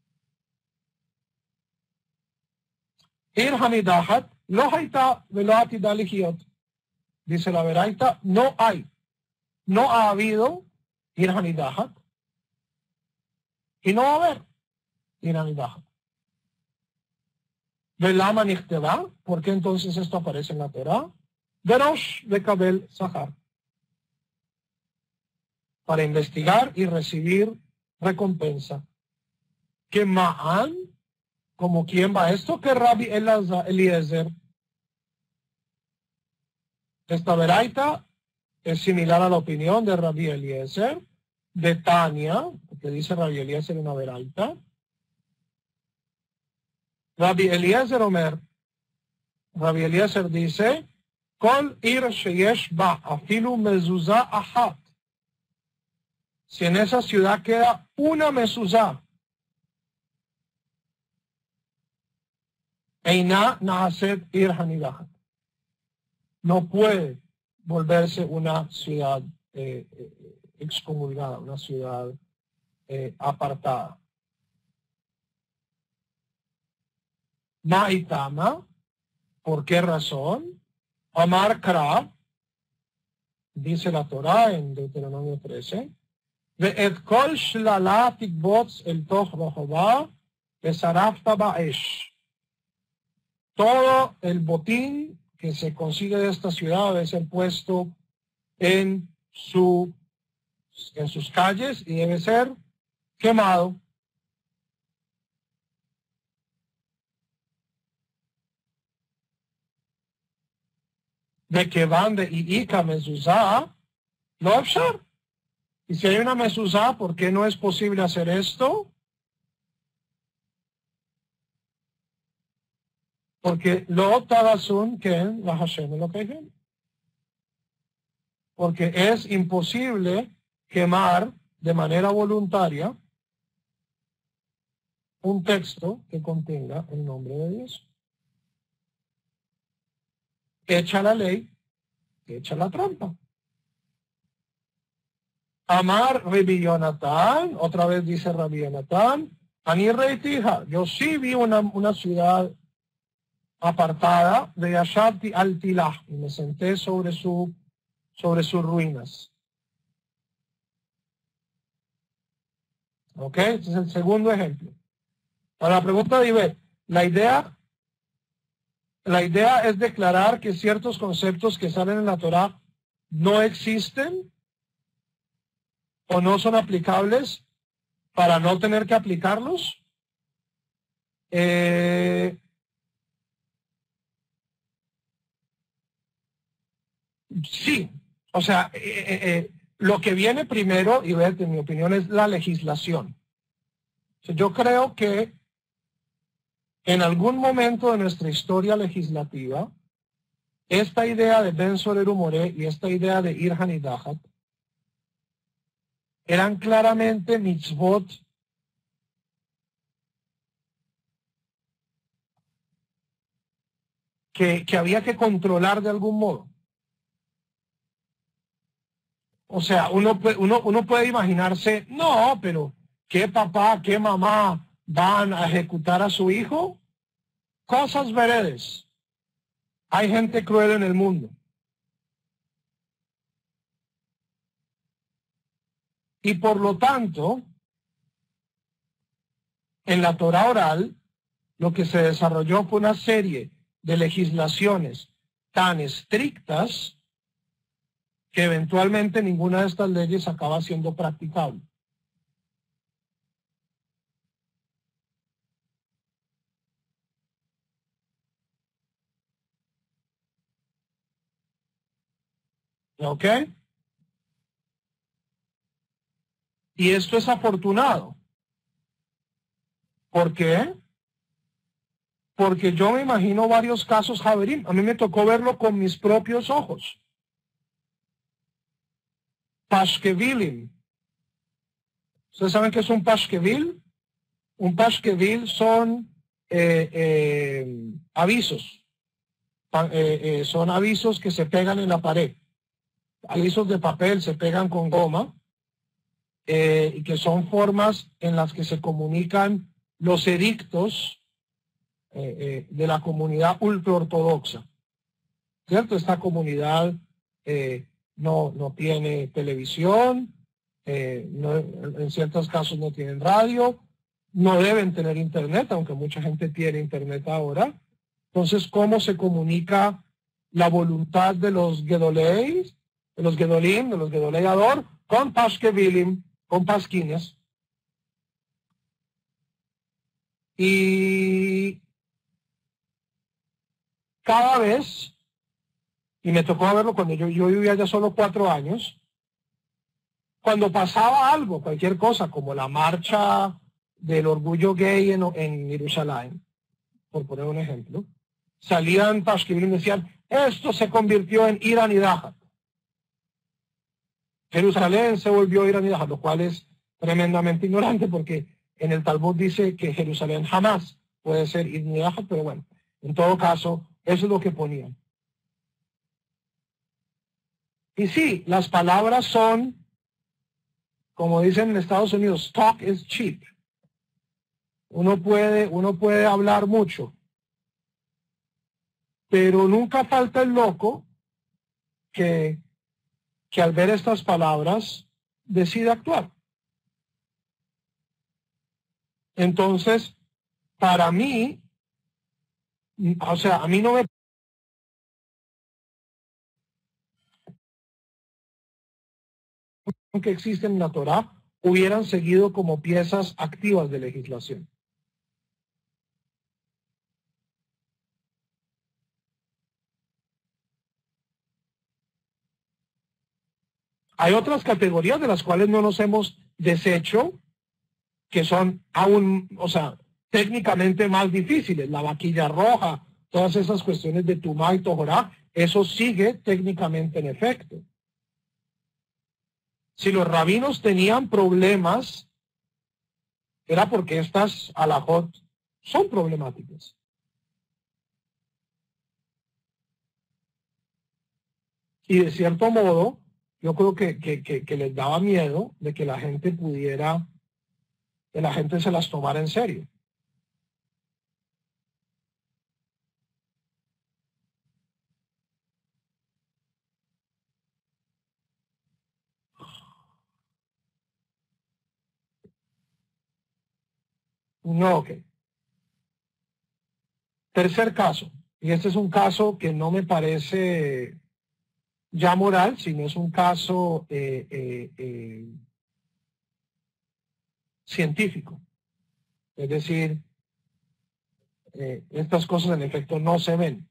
Ir Hanidahat, lo haita velo atida lihiot. Dice la veraita, no hay, no ha habido Ir Hanidahat y no va a haber Ir Hanidahat. Velama nichteva, ¿por qué entonces esto aparece en la Torá? Berosh bekabel sahar, para investigar y recibir recompensa. Que Ma'an, como quién va esto, que Rabbi Eliezer. Esta veraita es similar a la opinión de Rabbi Eliezer, de Tania, que dice Rabbi Eliezer en una veraita. Rabbi Eliezer Omer, Rabbi Eliezer dice, Kol ir sheyesh ba afilu mezuzah ahat. Si en esa ciudad queda una mezuzá, Eina Nahaset Ir Hanidahat, no puede volverse una ciudad eh, eh, excomulgada, una ciudad eh, apartada. Ma'itama, ¿por qué razón? Amar Kra, dice la Torá en Deuteronomio trece, Ve'et kol shlala tikbots el toch rohobá, besarafta ba'esh. Todo el botín que se consigue de esta ciudad debe ser puesto en, su, en sus calles y debe ser quemado. De que van de Iika mezuzá, no observar. Y si hay una mezuzá, ¿por qué no es posible hacer esto? Porque lo tabasun que la Hashem lo que porque es imposible quemar de manera voluntaria un texto que contenga el nombre de Dios. Echa la ley, echa la trampa. Amar Rabbi Yonatán, otra vez dice Rabbi Yonatán, Ani Reitija, yo sí vi una, una ciudad apartada de Yashati al-Tilah y me senté sobre, su, sobre sus ruinas. Ok, este es el segundo ejemplo. Para la pregunta de Ivette, la idea, la idea es declarar que ciertos conceptos que salen en la Torá no existen o no son aplicables para no tener que aplicarlos. Eh, Sí, o sea, eh, eh, eh, lo que viene primero, y ver, en mi opinión, es la legislación. O sea, yo creo que en algún momento de nuestra historia legislativa, esta idea de Ben Sorer Umoré y esta idea de Ir Hanidahat eran claramente mitzvot que, que había que controlar de algún modo. O sea, uno, uno, uno puede imaginarse, no, pero ¿qué papá, qué mamá van a ejecutar a su hijo? Cosas veredes. Hay gente cruel en el mundo. Y por lo tanto, en la Torá oral, lo que se desarrolló fue una serie de legislaciones tan estrictas que eventualmente ninguna de estas leyes acaba siendo practicable. ¿Ok? Y esto es afortunado. ¿Por qué? Porque yo me imagino varios casos, Javerín. A mí me tocó verlo con mis propios ojos. Pashkevilim. ¿Ustedes saben qué es un pashkevil? Un pashkevil son eh, eh, avisos. Pa, eh, eh, son avisos que se pegan en la pared. Avisos de papel se pegan con goma. Eh, y que son formas en las que se comunican los edictos eh, eh, de la comunidad ultraortodoxa. ¿Cierto? Esta comunidad eh, no, no tiene televisión, eh, no, en ciertos casos no tienen radio, no deben tener internet, aunque mucha gente tiene internet ahora. Entonces, ¿cómo se comunica la voluntad de los Gedoleis, de los Gedolim, de los Gedoleador, con Pashkevilim, con pasquines? Y cada vez, y me tocó verlo cuando yo, yo vivía ya solo cuatro años, cuando pasaba algo, cualquier cosa, como la marcha del orgullo gay en, en Jerusalén, por poner un ejemplo, salían Pashkevilim y decían, esto se convirtió en Irán y Dahat. Jerusalén se volvió Irán y Dahat, lo cual es tremendamente ignorante porque en el Talmud dice que Jerusalén jamás puede ser Irán y Dahat, pero bueno, en todo caso, eso es lo que ponían. Y sí, las palabras son, como dicen en Estados Unidos, talk is cheap. Uno puede, uno puede hablar mucho, pero nunca falta el loco que, que al ver estas palabras decide actuar. Entonces, para mí, o sea, a mí no me que existen en la Torá hubieran seguido como piezas activas de legislación. Hay otras categorías de las cuales no nos hemos deshecho, que son aún, o sea, técnicamente más difíciles. La vaquilla roja, todas esas cuestiones de Tumá y Tojorá, eso sigue técnicamente en efecto. Si los rabinos tenían problemas, era porque estas alajot son problemáticas. Y de cierto modo, yo creo que, que, que, que les daba miedo de que la gente pudiera, que la gente se las tomara en serio. No, ok. Tercer caso, y este es un caso que no me parece ya moral, sino es un caso eh, eh, eh, científico. Es decir, eh, estas cosas en efecto no se ven.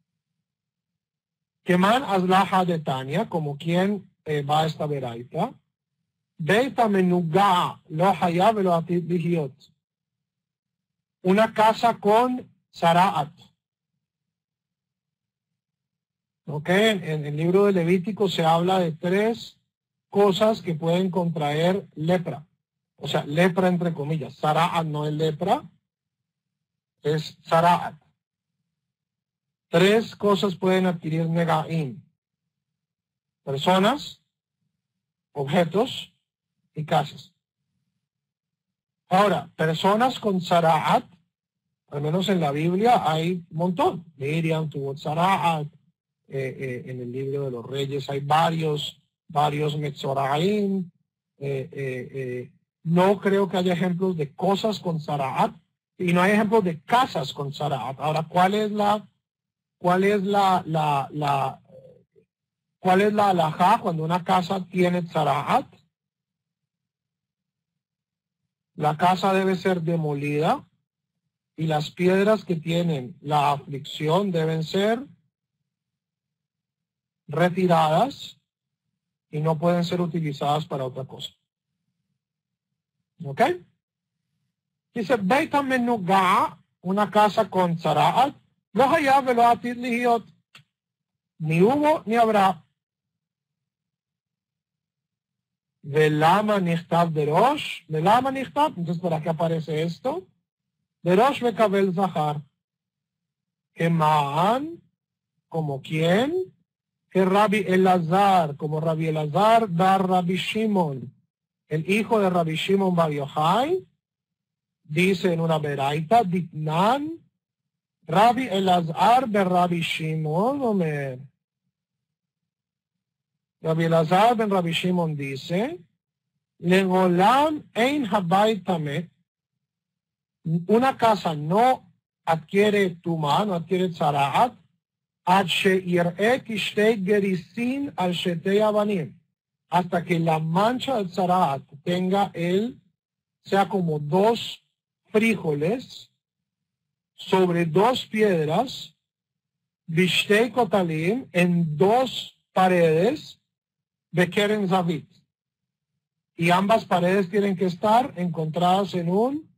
Keman Azlaha de Tania, como quien eh, va a esta veraita, Beita Menuga lo hayab lo atid bihiot. Una casa con Saraat. ¿Ok? En el libro de Levítico se habla de tres cosas que pueden contraer lepra. O sea, lepra entre comillas. Saraat no es lepra, es Saraat. Tres cosas pueden adquirir Negaim. Personas, objetos y casas. Ahora, personas con Saraat Al menos en la Biblia hay un montón. Miriam tuvo Tzaraat, eh, eh, en el libro de los Reyes hay varios, varios Metzoraim. Eh, eh, eh, no creo que haya ejemplos de cosas con Tzaraat y no hay ejemplos de casas con Tzaraat. Ahora, ¿cuál es la, cuál es la, la, la, cuál es la halajá cuando una casa tiene Tzaraat? La casa debe ser demolida y las piedras que tienen la aflicción deben ser retiradas y no pueden ser utilizadas para otra cosa. ¿Ok? Dice, Beit HaMenugah, una casa con Tzaraat, lo hayab velo atid lihiot. Ni hubo ni habrá. Velama nichtav derosh, velama nichtav. Entonces, ¿para qué aparece esto? Derosh mekabel zahar. Que Ma'an, como quién, que Rabbi Elazar, como Rabbi Elazar, dar Rabbi Shimon, el hijo de Rabbi Shimon Bar Yochai, dice en una veraita, Ditnan, Rabbi Elazar de Rabbi Shimon, Omer. Rabbi Elazar ben Rabbi Shimon dice, Legolam ein habayit tameh, una casa no adquiere tuma, no adquiere tzaraat, hasta que la mancha del tzaraat tenga él, sea como dos frijoles sobre dos piedras, bishtei kotalim, en dos paredes, bekeren zavit. Y ambas paredes tienen que estar encontradas en un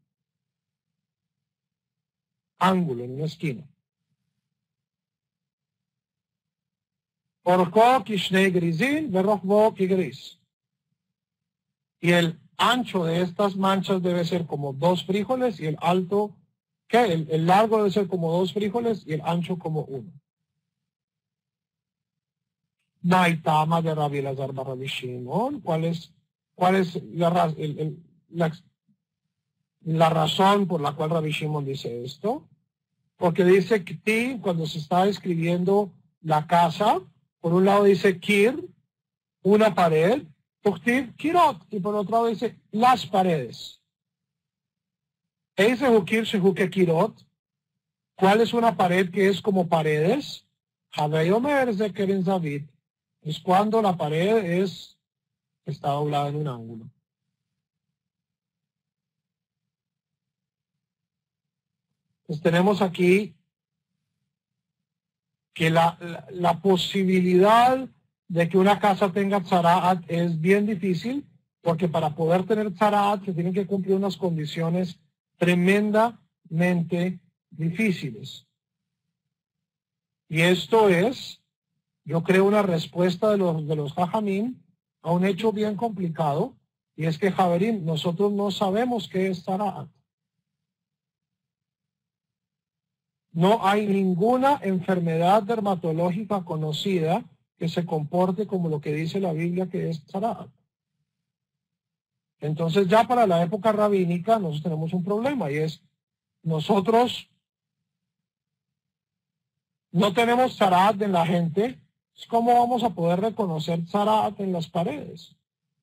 ángulo, en una esquina. Orko kishnei grizin, verrochbo kigris. Y el ancho de estas manchas debe ser como dos frijoles y el alto, ¿qué? El, el largo debe ser como dos frijoles y el ancho como uno. Naitama de Rabbi Elazar bar Rabbi Shimon. ¿Cuál es, cuál es la, el, el, la, la razón por la cual Rabbi Shimon dice esto? Porque dice que cuando se está escribiendo la casa, por un lado dice kir, una pared, tuktiv, kirot, y por otro lado dice las paredes. Ese hukir se huke kirot. ¿Cuál es una pared que es como paredes? Javei Omer de Keren David. Es cuando la pared es, está doblada en un ángulo. Pues tenemos aquí que la, la, la posibilidad de que una casa tenga tzaraat es bien difícil, porque para poder tener tzaraat se tienen que cumplir unas condiciones tremendamente difíciles. Y esto es, yo creo, una respuesta de los, de los jajamim a un hecho bien complicado, y es que, Javerim, nosotros no sabemos qué es tzaraat. No hay ninguna enfermedad dermatológica conocida que se comporte como lo que dice la Biblia que es tzaraat. Entonces ya para la época rabínica nosotros tenemos un problema y es nosotros no tenemos tzaraat en la gente. ¿Cómo vamos a poder reconocer tzaraat en las paredes?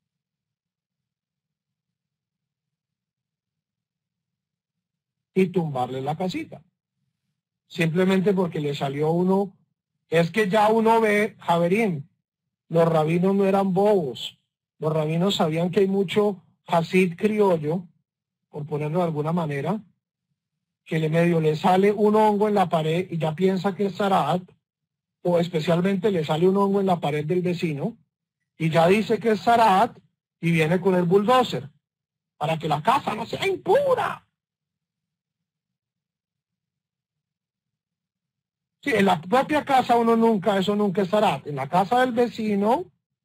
Y tumbarle la casita. Simplemente porque le salió uno. Es que ya uno ve, Javerín, los rabinos no eran bobos. Los rabinos sabían que hay mucho hasid criollo, por ponerlo de alguna manera, que le medio le sale un hongo en la pared y ya piensa que es tzaraat, o especialmente le sale un hongo en la pared del vecino y ya dice que es tzaraat y viene con el bulldozer para que la casa no sea impura. Sí, en la propia casa uno nunca, eso nunca es tzaraat. En la casa del vecino,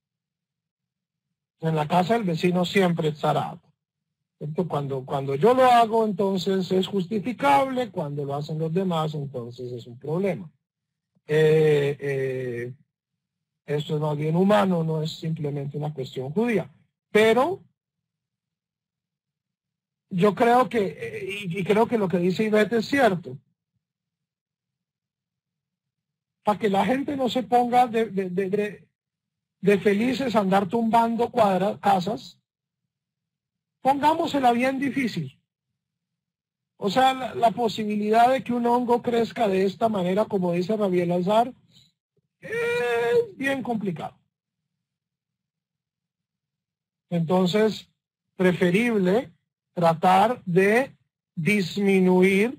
en la casa del vecino siempre es tzaraat. Cuando, cuando yo lo hago, entonces es justificable. Cuando lo hacen los demás, entonces es un problema. Eh, eh, esto es más bien humano, no es simplemente una cuestión judía. Pero yo creo que, y, y creo que lo que dice Ivette es cierto. Para que la gente no se ponga de, de, de, de, de felices a andar tumbando cuadras, casas, pongámosela bien difícil. O sea, la, la posibilidad de que un hongo crezca de esta manera, como dice Rabiel Azar, es bien complicado. Entonces, preferible tratar de disminuir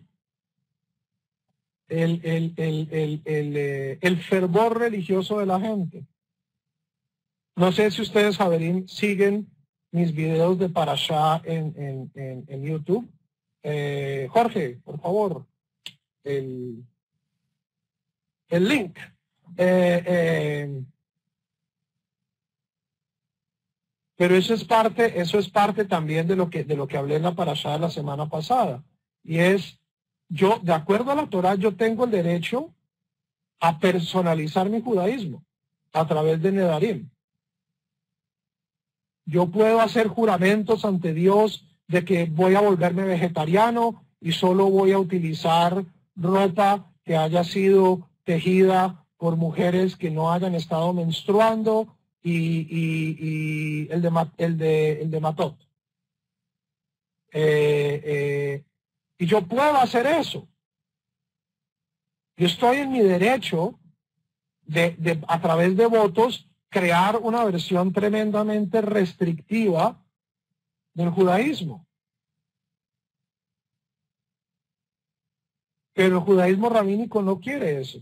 el, el, el, el, el, eh, el fervor religioso de la gente. No sé si ustedes, Javerín, siguen mis videos de Parashá en, en, en, en YouTube. Eh, Jorge, por favor, el, el link. Eh, eh, pero eso es parte, eso es parte también de lo que, de lo que hablé en la Parashá la semana pasada. Y es, yo, de acuerdo a la Torah, yo tengo el derecho a personalizar mi judaísmo a través de Nedarim. Yo puedo hacer juramentos ante Dios de que voy a volverme vegetariano y solo voy a utilizar ropa que haya sido tejida por mujeres que no hayan estado menstruando y, y, y el, de, el, de, el de Matot. Eh, eh, y yo puedo hacer eso. Yo estoy en mi derecho de, de, a través de votos, crear una versión tremendamente restrictiva del judaísmo. Pero el judaísmo rabínico no quiere eso.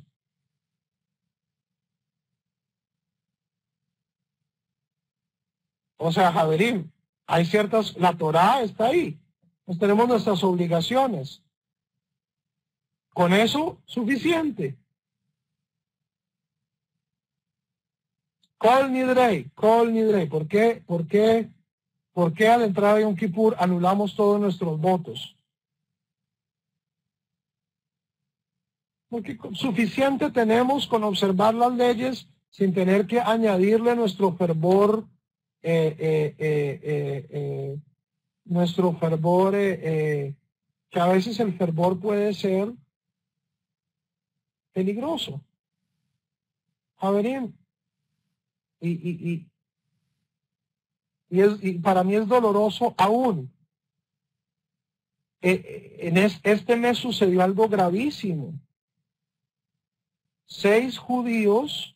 O sea, Javerín, hay ciertas, la Torá está ahí. Pues tenemos nuestras obligaciones. Con eso, suficiente. Kol Nidrei, Kol Nidrei. ¿Por qué? ¿Por qué? ¿Por qué al entrar a Yom Kippur anulamos todos nuestros votos? Porque suficiente tenemos con observar las leyes sin tener que añadirle nuestro fervor, eh, eh, eh, eh, eh, nuestro fervor, eh, eh, que a veces el fervor puede ser peligroso. Javerín, y, y, y, y, es, y para mí es doloroso aún. Eh, en es, este mes sucedió algo gravísimo. Seis judíos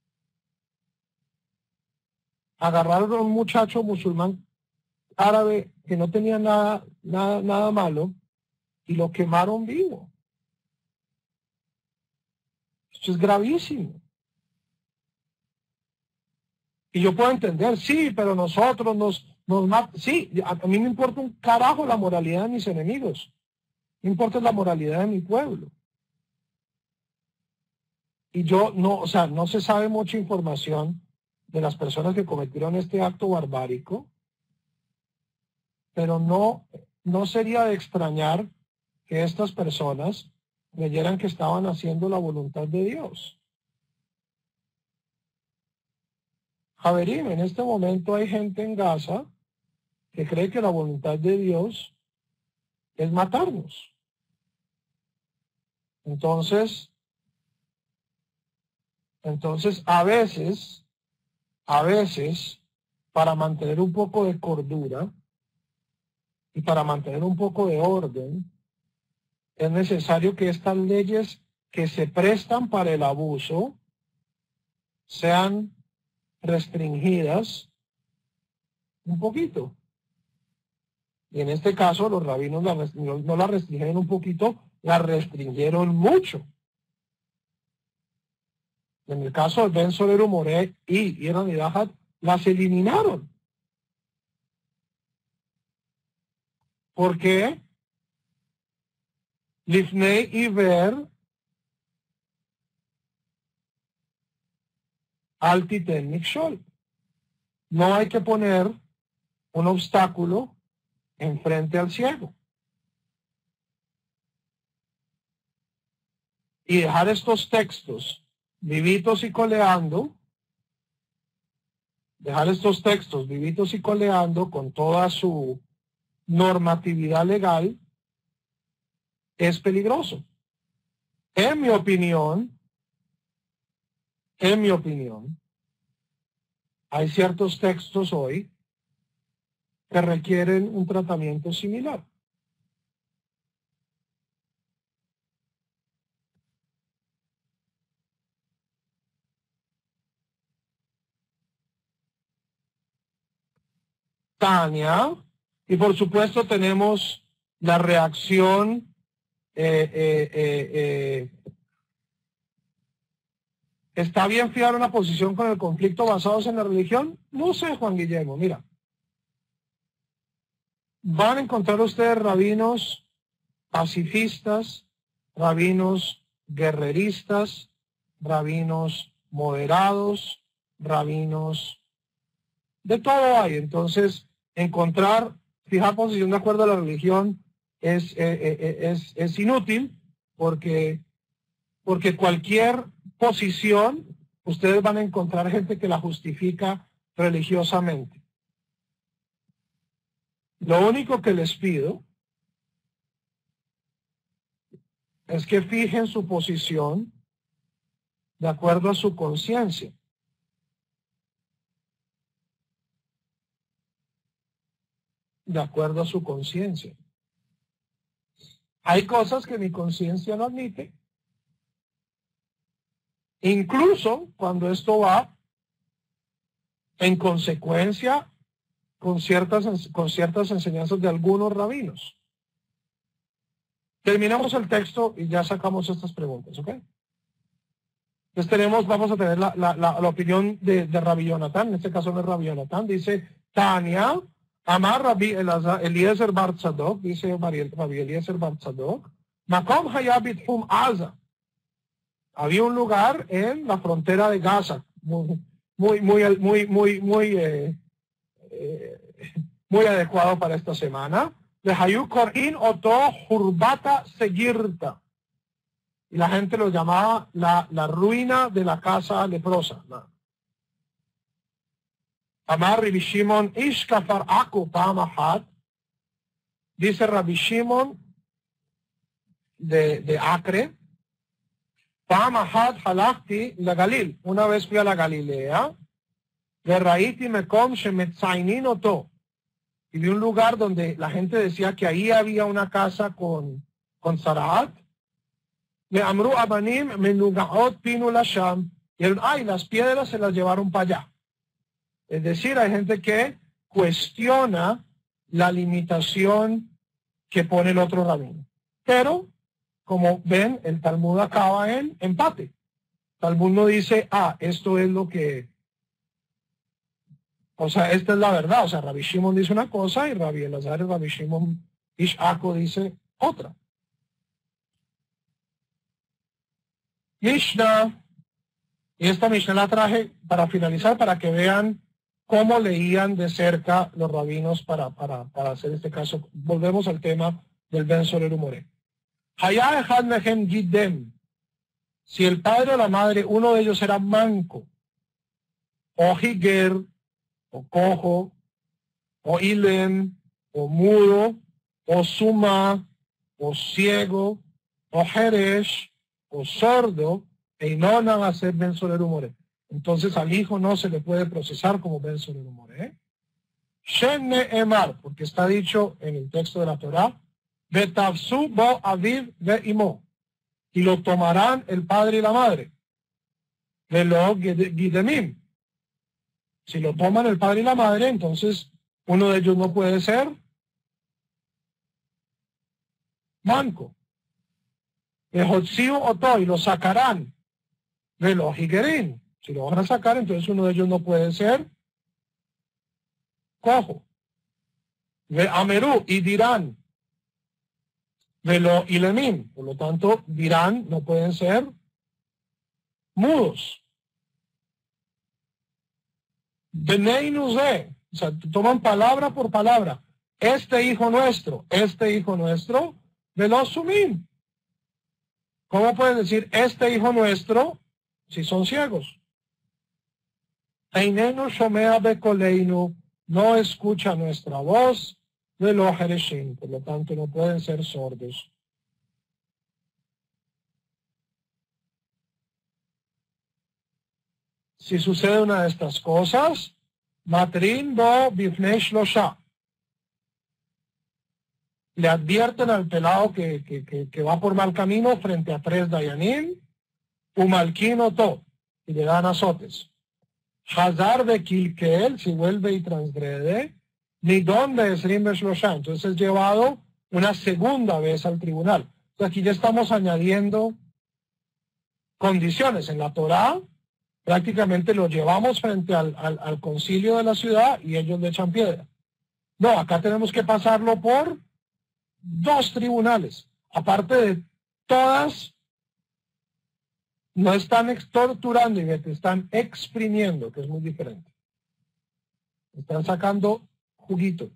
agarraron a un muchacho musulmán árabe que no tenía nada, nada, nada malo y lo quemaron vivo. Esto es gravísimo. Y yo puedo entender, sí, pero nosotros nos, nos matamos. Sí, a mí me importa un carajo la moralidad de mis enemigos. Me importa la moralidad de mi pueblo. Y yo no, o sea, no se sabe mucha información de las personas que cometieron este acto barbárico, pero no, no sería de extrañar que estas personas creyeran que estaban haciendo la voluntad de Dios. Javerín, en este momento hay gente en Gaza que cree que la voluntad de Dios es matarnos. Entonces, entonces a veces, a veces, para mantener un poco de cordura y para mantener un poco de orden, es necesario que estas leyes que se prestan para el abuso sean restringidas un poquito. Y en este caso los rabinos la no, no la restringieron un poquito, la restringieron mucho. En el caso de Ben Solero Moré y Irán Idahat, las eliminaron. ¿Por qué? Lifnei Iber Altiten Mikshol. No hay que poner un obstáculo enfrente al ciego. Y dejar estos textos vivitos y coleando, dejar estos textos vivitos y coleando con toda su normatividad legal es peligroso. En mi opinión, en mi opinión, hay ciertos textos hoy que requieren un tratamiento similar. Tania, y por supuesto tenemos la reacción eh, eh, eh, eh, ¿está bien fijar una posición con el conflicto basados en la religión? No sé, Juan Guillermo, mira. Van a encontrar ustedes rabinos pacifistas, rabinos guerreristas, rabinos moderados, rabinos, de todo hay. Entonces, encontrar, fijar posición de acuerdo a la religión es, eh, eh, es, es inútil porque, porque cualquier posición, ustedes van a encontrar gente que la justifica religiosamente. Lo único que les pido es que fijen su posición de acuerdo a su conciencia. De acuerdo a su conciencia. Hay cosas que mi conciencia no admite. Incluso cuando esto va en consecuencia con ciertas, con ciertas enseñanzas de algunos rabinos. Terminamos el texto y ya sacamos estas preguntas, ¿ok? Entonces tenemos, vamos a tener la, la, la, la opinión de, de Rabbi Jonathan, en este caso no es Rabbi Jonathan, dice, Tania, Amar Rabbi Eliezer Bar Tzadok, dice Rabbi Eliezer Bar Tzadok, Makom Hayabit Hum Aza. Había un lugar en la frontera de Gaza, muy, muy, muy, muy, muy, muy, eh, eh, muy adecuado para esta semana. De Hayu Korin Oto Hurbata Segirta. Y la gente lo llamaba la, la ruina de la casa leprosa. Amar Rabbi Shimon Ish Kafar Aku Pamahat. Dice Rabbi Shimon de, de Acre. Pamahat Halachti la Galil. Una vez fui a la Galilea. De Raiti Mekom Shemetzainin Oto. Y vi un lugar donde la gente decía que ahí había una casa con, con Zaraat. Me amru abanim menugaot pinu lasham. Y ay, las piedras se las llevaron para allá. Es decir, hay gente que cuestiona la limitación que pone el otro rabino. Pero, como ven, el Talmud acaba en empate. El Talmud no dice, ah, esto es lo que... O sea, esta es la verdad. O sea, Rabbi Shimon dice una cosa y Rabbi Elazar y Rabbi Shimon Ish Ako dice otra. Mishnah. Y esta Mishnah la traje para finalizar, para que vean cómo leían de cerca los rabinos para, para, para hacer este caso. Volvemos al tema del Ben Soler Humoré. Hayá ejad mehem gidem. Si el padre o la madre, uno de ellos era manco, o higer, o cojo, o ilem, o mudo, o suma, o ciego, o jeresh, o sordo, e no van a hacer Ben Soler Humoré. Entonces al hijo no se le puede procesar como Ben Soler Humoré. Shenne emar, porque está dicho en el texto de la Torá, betavsu bo aviv ve imo, y lo tomarán el padre y la madre. Velo gidemim. Si lo toman el padre y la madre, entonces uno de ellos no puede ser manco. Vejotziu oto, y lo sacarán. Velo higuerín. Si lo van a sacar, entonces uno de ellos no puede ser cojo. Ve amerú, y dirán. Velo ilemín. Por lo tanto, dirán, no pueden ser mudos. Benei Nuzé, o sea, toman palabra por palabra. Este hijo nuestro, este hijo nuestro, velo sumim. ¿Cómo pueden decir este hijo nuestro si son ciegos? Einenu shomea bekoleinu, no escucha nuestra voz. de lo Jereshim, por lo tanto no pueden ser sordos. Si sucede una de estas cosas, Matrin bo bifnei shlosha. Le advierten al pelado que, que, que, que va por mal camino frente a tres dayanim, umalquino to, y le dan azotes. Hazar de kilkel, si vuelve y transgrede, ni donde es shlosha. Entonces es llevado una segunda vez al tribunal. Entonces aquí ya estamos añadiendo condiciones. En la Torá prácticamente lo llevamos frente al, al, al concilio de la ciudad y ellos le echan piedra. No, acá tenemos que pasarlo por dos tribunales. Aparte de todas, no están torturando y te están exprimiendo, que es muy diferente. Están sacando juguito.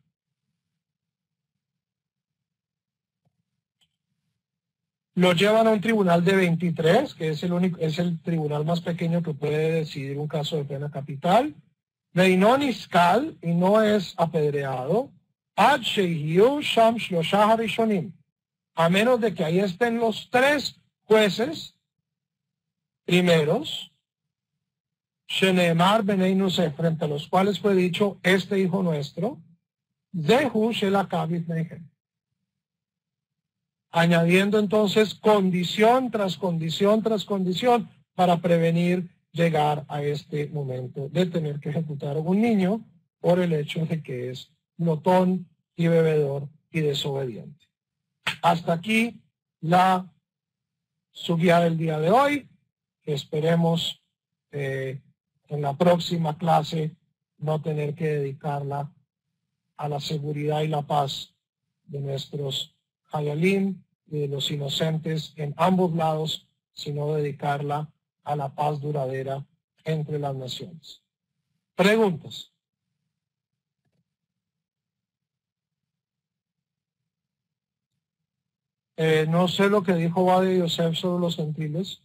Lo llevan a un tribunal de veintitrés, que es el único, es el tribunal más pequeño que puede decidir un caso de pena capital. Veinon iskal, y no es apedreado. Ad shehiu sham shlosha harishonim. A menos de que ahí estén los tres jueces primeros, sheneemar benei nusef, frente a los cuales fue dicho, este hijo nuestro, zehu shelakabit neihem. Añadiendo entonces condición tras condición tras condición para prevenir llegar a este momento de tener que ejecutar a un niño por el hecho de que es glotón y bebedor y desobediente. Hasta aquí la subida del día de hoy. Esperemos eh, en la próxima clase no tener que dedicarla a la seguridad y la paz de nuestros hayalim y de los inocentes en ambos lados, sino dedicarla a la paz duradera entre las naciones. Preguntas. Eh, no sé lo que dijo Ovadia Yosef sobre los gentiles.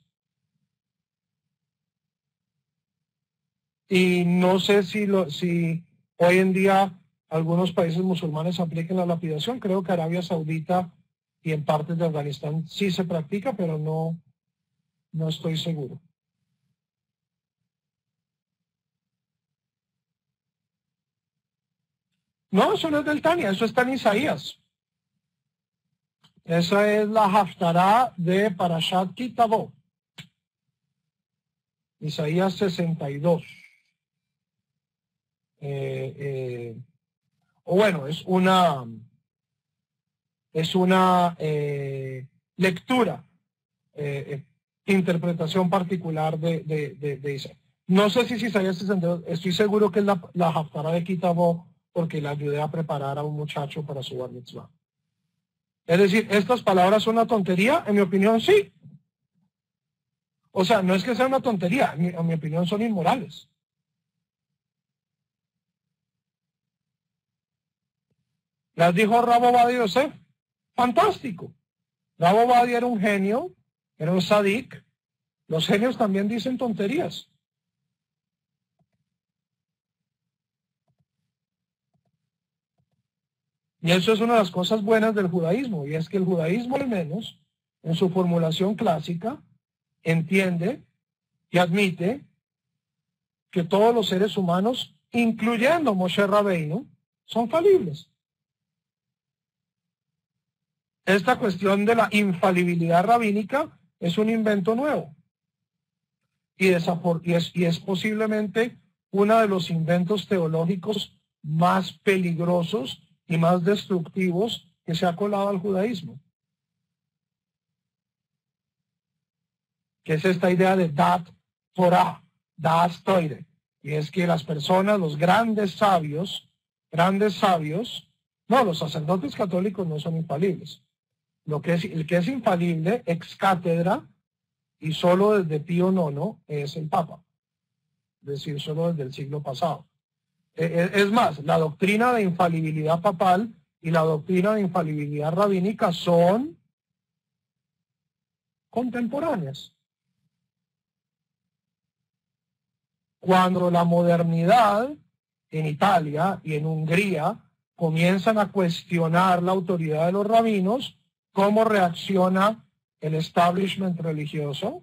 Y no sé si, lo, si hoy en día algunos países musulmanes apliquen la lapidación. Creo que Arabia Saudita y en partes de Afganistán sí se practica, pero no, no estoy seguro. No, eso no es del Tania, eso está en Isaías. Esa es la Haftará de Parashat Kitabo. Isaías sesenta y dos. Eh, eh, o bueno, es una, es una eh, lectura, eh, eh, interpretación particular de, de, de, de Isaías. No sé si es Isaías sesenta y dos, estoy seguro que es la, la Haftará de Kitabo, porque le ayudé a preparar a un muchacho para su bar mitzvah. Es decir, ¿estas palabras son una tontería? En mi opinión, sí. O sea, no es que sea una tontería, en mi, en mi opinión son inmorales. Las dijo Rab Ovadia Yosef. Fantástico. Rab Ovadia era un genio, era un sadik. Los genios también dicen tonterías. Y eso es una de las cosas buenas del judaísmo, y es que el judaísmo, al menos, en su formulación clásica, entiende y admite que todos los seres humanos, incluyendo Moshe Rabbeinu, son falibles. Esta cuestión de la infalibilidad rabínica es un invento nuevo. Y, y, es, y es posiblemente uno de los inventos teológicos más peligrosos y más destructivos que se ha colado al judaísmo. Que es esta idea de Dat Torah, Dat Toire. Y es que las personas, los grandes sabios, grandes sabios, no, los sacerdotes católicos no son infalibles. Lo que es, el que es infalible, ex cátedra, y solo desde Pío nono, es el Papa. Es decir, solo desde el siglo pasado. Es más, la doctrina de infalibilidad papal y la doctrina de infalibilidad rabínica son contemporáneas. Cuando la modernidad en Italia y en Hungría comienzan a cuestionar la autoridad de los rabinos, ¿cómo reacciona el establishment religioso?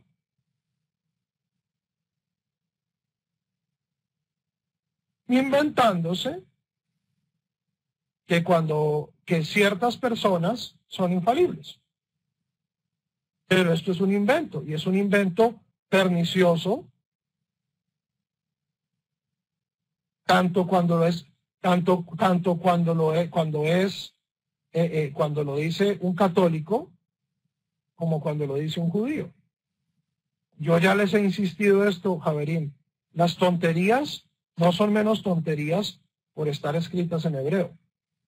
Inventándose que cuando que ciertas personas son infalibles. Pero esto es un invento, y es un invento pernicioso, tanto cuando es, tanto, tanto cuando lo es, cuando es, eh, eh, cuando lo dice un católico, como cuando lo dice un judío. Yo ya les he insistido esto, Javerín. Las tonterías no son menos tonterías por estar escritas en hebreo.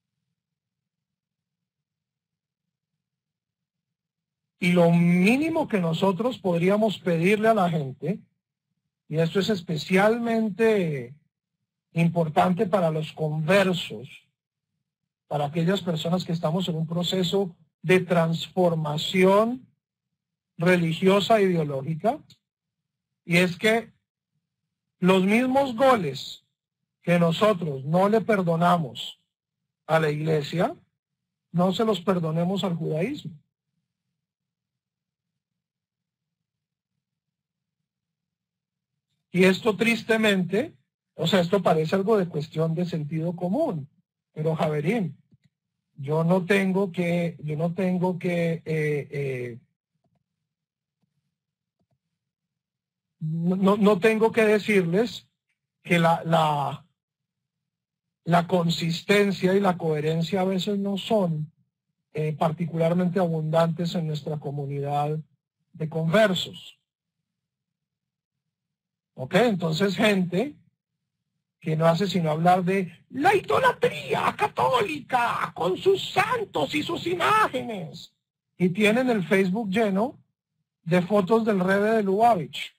Y lo mínimo que nosotros podríamos pedirle a la gente, y esto es especialmente importante para los conversos, para aquellas personas que estamos en un proceso de transformación religiosa e ideológica, y es que los mismos goles que nosotros no le perdonamos a la iglesia, no se los perdonemos al judaísmo. Y esto tristemente, o sea, esto parece algo de cuestión de sentido común, pero Javerín, yo no tengo que, yo no tengo que, eh, eh, no, no tengo que decirles que la, la, la consistencia y la coherencia a veces no son eh, particularmente abundantes en nuestra comunidad de conversos. ¿Ok? Entonces, gente que no hace sino hablar de la idolatría católica con sus santos y sus imágenes. Y tienen el Facebook lleno de fotos del Rebbe de Lubavitch.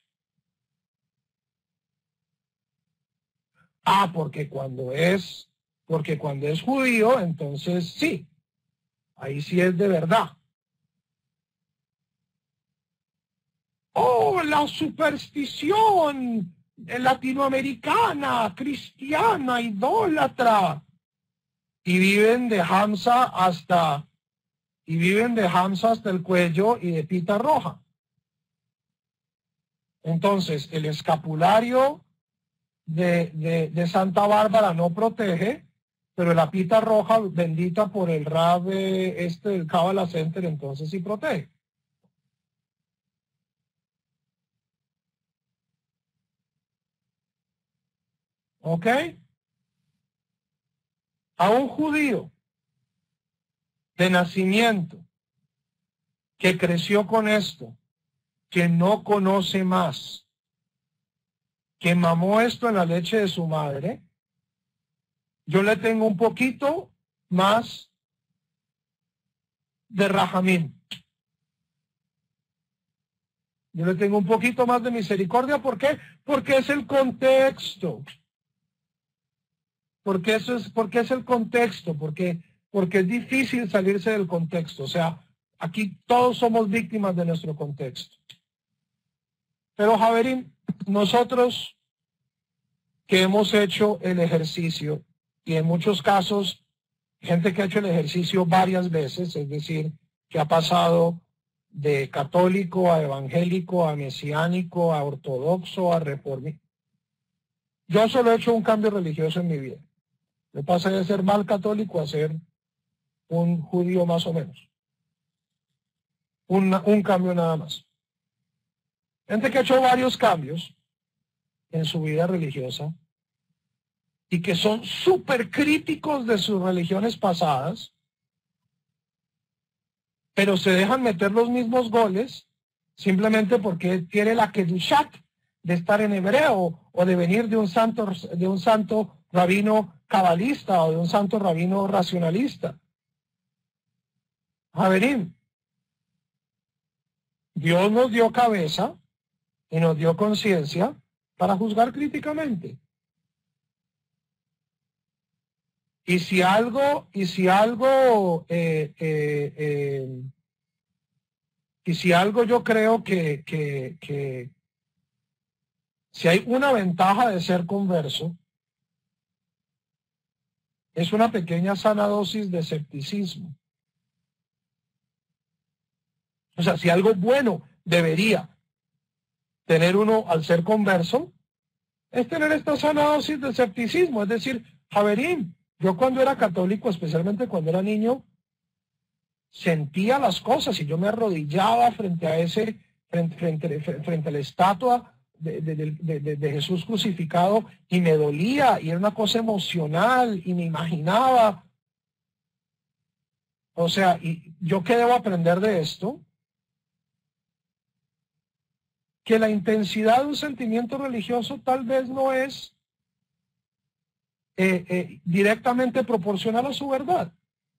Ah, porque cuando es, porque cuando es judío, entonces sí, ahí sí es de verdad. Oh, la superstición latinoamericana, cristiana, idólatra. Y viven de Hamza hasta, y viven de Hamza hasta el cuello y de pita roja. Entonces, el escapulario de, de, de Santa Bárbara no protege, pero la pita roja bendita por el rab este del Kabbalah Center, entonces sí protege. ¿Ok? A un judío de nacimiento que creció con esto, que no conoce más, que mamó esto en la leche de su madre, yo le tengo un poquito más de rajamín. Yo le tengo un poquito más de misericordia. ¿Por qué? Porque es el contexto. Porque eso es, porque es el contexto, porque, porque es difícil salirse del contexto. O sea, aquí todos somos víctimas de nuestro contexto. Pero Javerín, nosotros que hemos hecho el ejercicio, y en muchos casos, gente que ha hecho el ejercicio varias veces, es decir, que ha pasado de católico a evangélico, a mesiánico, a ortodoxo, a reformista. Yo solo he hecho un cambio religioso en mi vida. Me pasé de ser mal católico a ser un judío más o menos. Un, un cambio nada más. Gente que ha hecho varios cambios en su vida religiosa y que son súper críticos de sus religiones pasadas, pero se dejan meter los mismos goles simplemente porque tiene la kedushat de estar en hebreo o de venir de un santo, de un santo rabino cabalista o de un santo rabino racionalista. Javerín, Dios nos dio cabeza y nos dio conciencia para juzgar críticamente. Y si algo, y si algo, eh, eh, eh, y si algo yo creo que, que, que si hay una ventaja de ser converso, es una pequeña sana dosis de escepticismo. O sea, si algo bueno debería tener uno al ser converso, es tener esta sana dosis de escepticismo. Es decir, Javerín, yo cuando era católico, especialmente cuando era niño, sentía las cosas y yo me arrodillaba frente a ese, frente, frente, frente a la estatua de, de, de, de, de Jesús crucificado y me dolía y era una cosa emocional y me imaginaba. O sea, ¿y yo qué debo aprender de esto? Que la intensidad de un sentimiento religioso tal vez no es eh, eh, directamente proporcional a su verdad.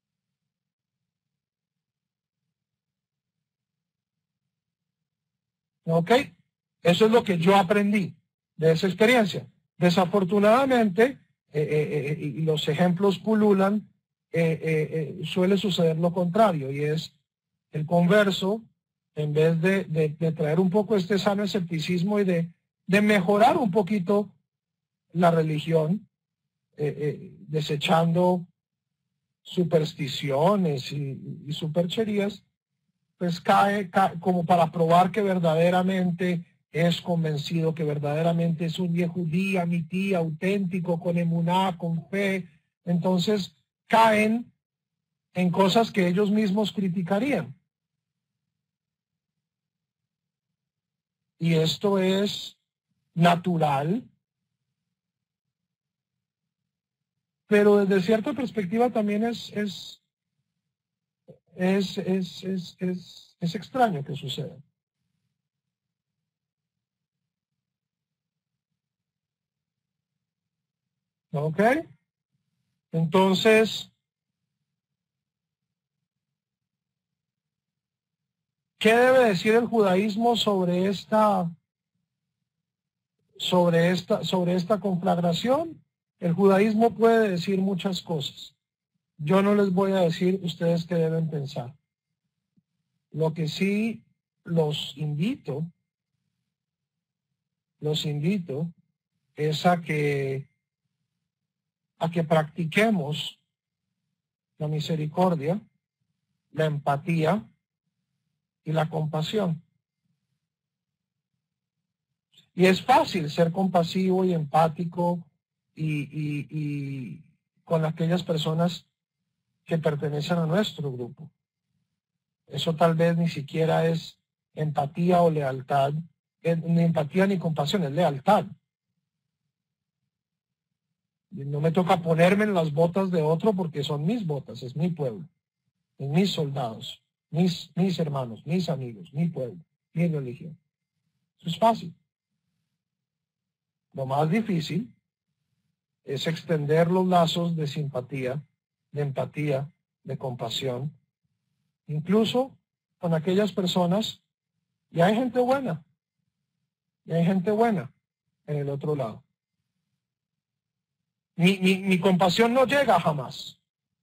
¿Ok? Eso es lo que yo aprendí de esa experiencia. Desafortunadamente, eh, eh, eh, y los ejemplos pululan, eh, eh, eh, suele suceder lo contrario, y es el converso, en vez de, de, de traer un poco este sano escepticismo y de, de mejorar un poquito la religión, eh, eh, desechando supersticiones y, y supercherías, pues cae, cae como para probar que verdaderamente es convencido, que verdaderamente es un yehudí, amití, auténtico, con emuná, con fe. Entonces caen en cosas que ellos mismos criticarían. Y esto es natural, pero desde cierta perspectiva también es, es, es, es, es, es, es extraño que suceda. ¿Ok? Entonces, ¿qué debe decir el judaísmo sobre esta, sobre esta, sobre esta conflagración? El judaísmo puede decir muchas cosas. Yo no les voy a decir ustedes qué deben pensar. Lo que sí los invito, los invito es a que, a que practiquemos la misericordia, la empatía y la compasión. Y es fácil ser compasivo y empático y, y, y con aquellas personas que pertenecen a nuestro grupo. Eso tal vez ni siquiera es empatía o lealtad, ni empatía ni compasión, es lealtad. No me toca ponerme en las botas de otro porque son mis botas, es mi pueblo, es mis soldados, mis, mis hermanos, mis amigos, mi pueblo, mi religión. Eso es fácil. Lo más difícil es extender los lazos de simpatía, de empatía, de compasión, incluso con aquellas personas, y hay gente buena, y hay gente buena en el otro lado. Mi, mi, mi compasión no llega jamás.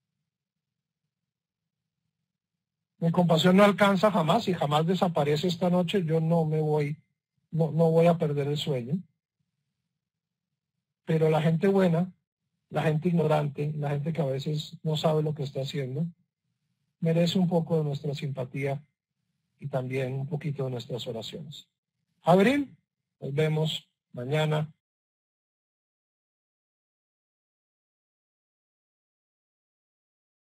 Mi compasión no alcanza jamás y jamás desaparece esta noche. Yo no me voy, no, no voy a perder el sueño. Pero la gente buena, la gente ignorante, la gente que a veces no sabe lo que está haciendo, merece un poco de nuestra simpatía y también un poquito de nuestras oraciones. Abril, nos vemos mañana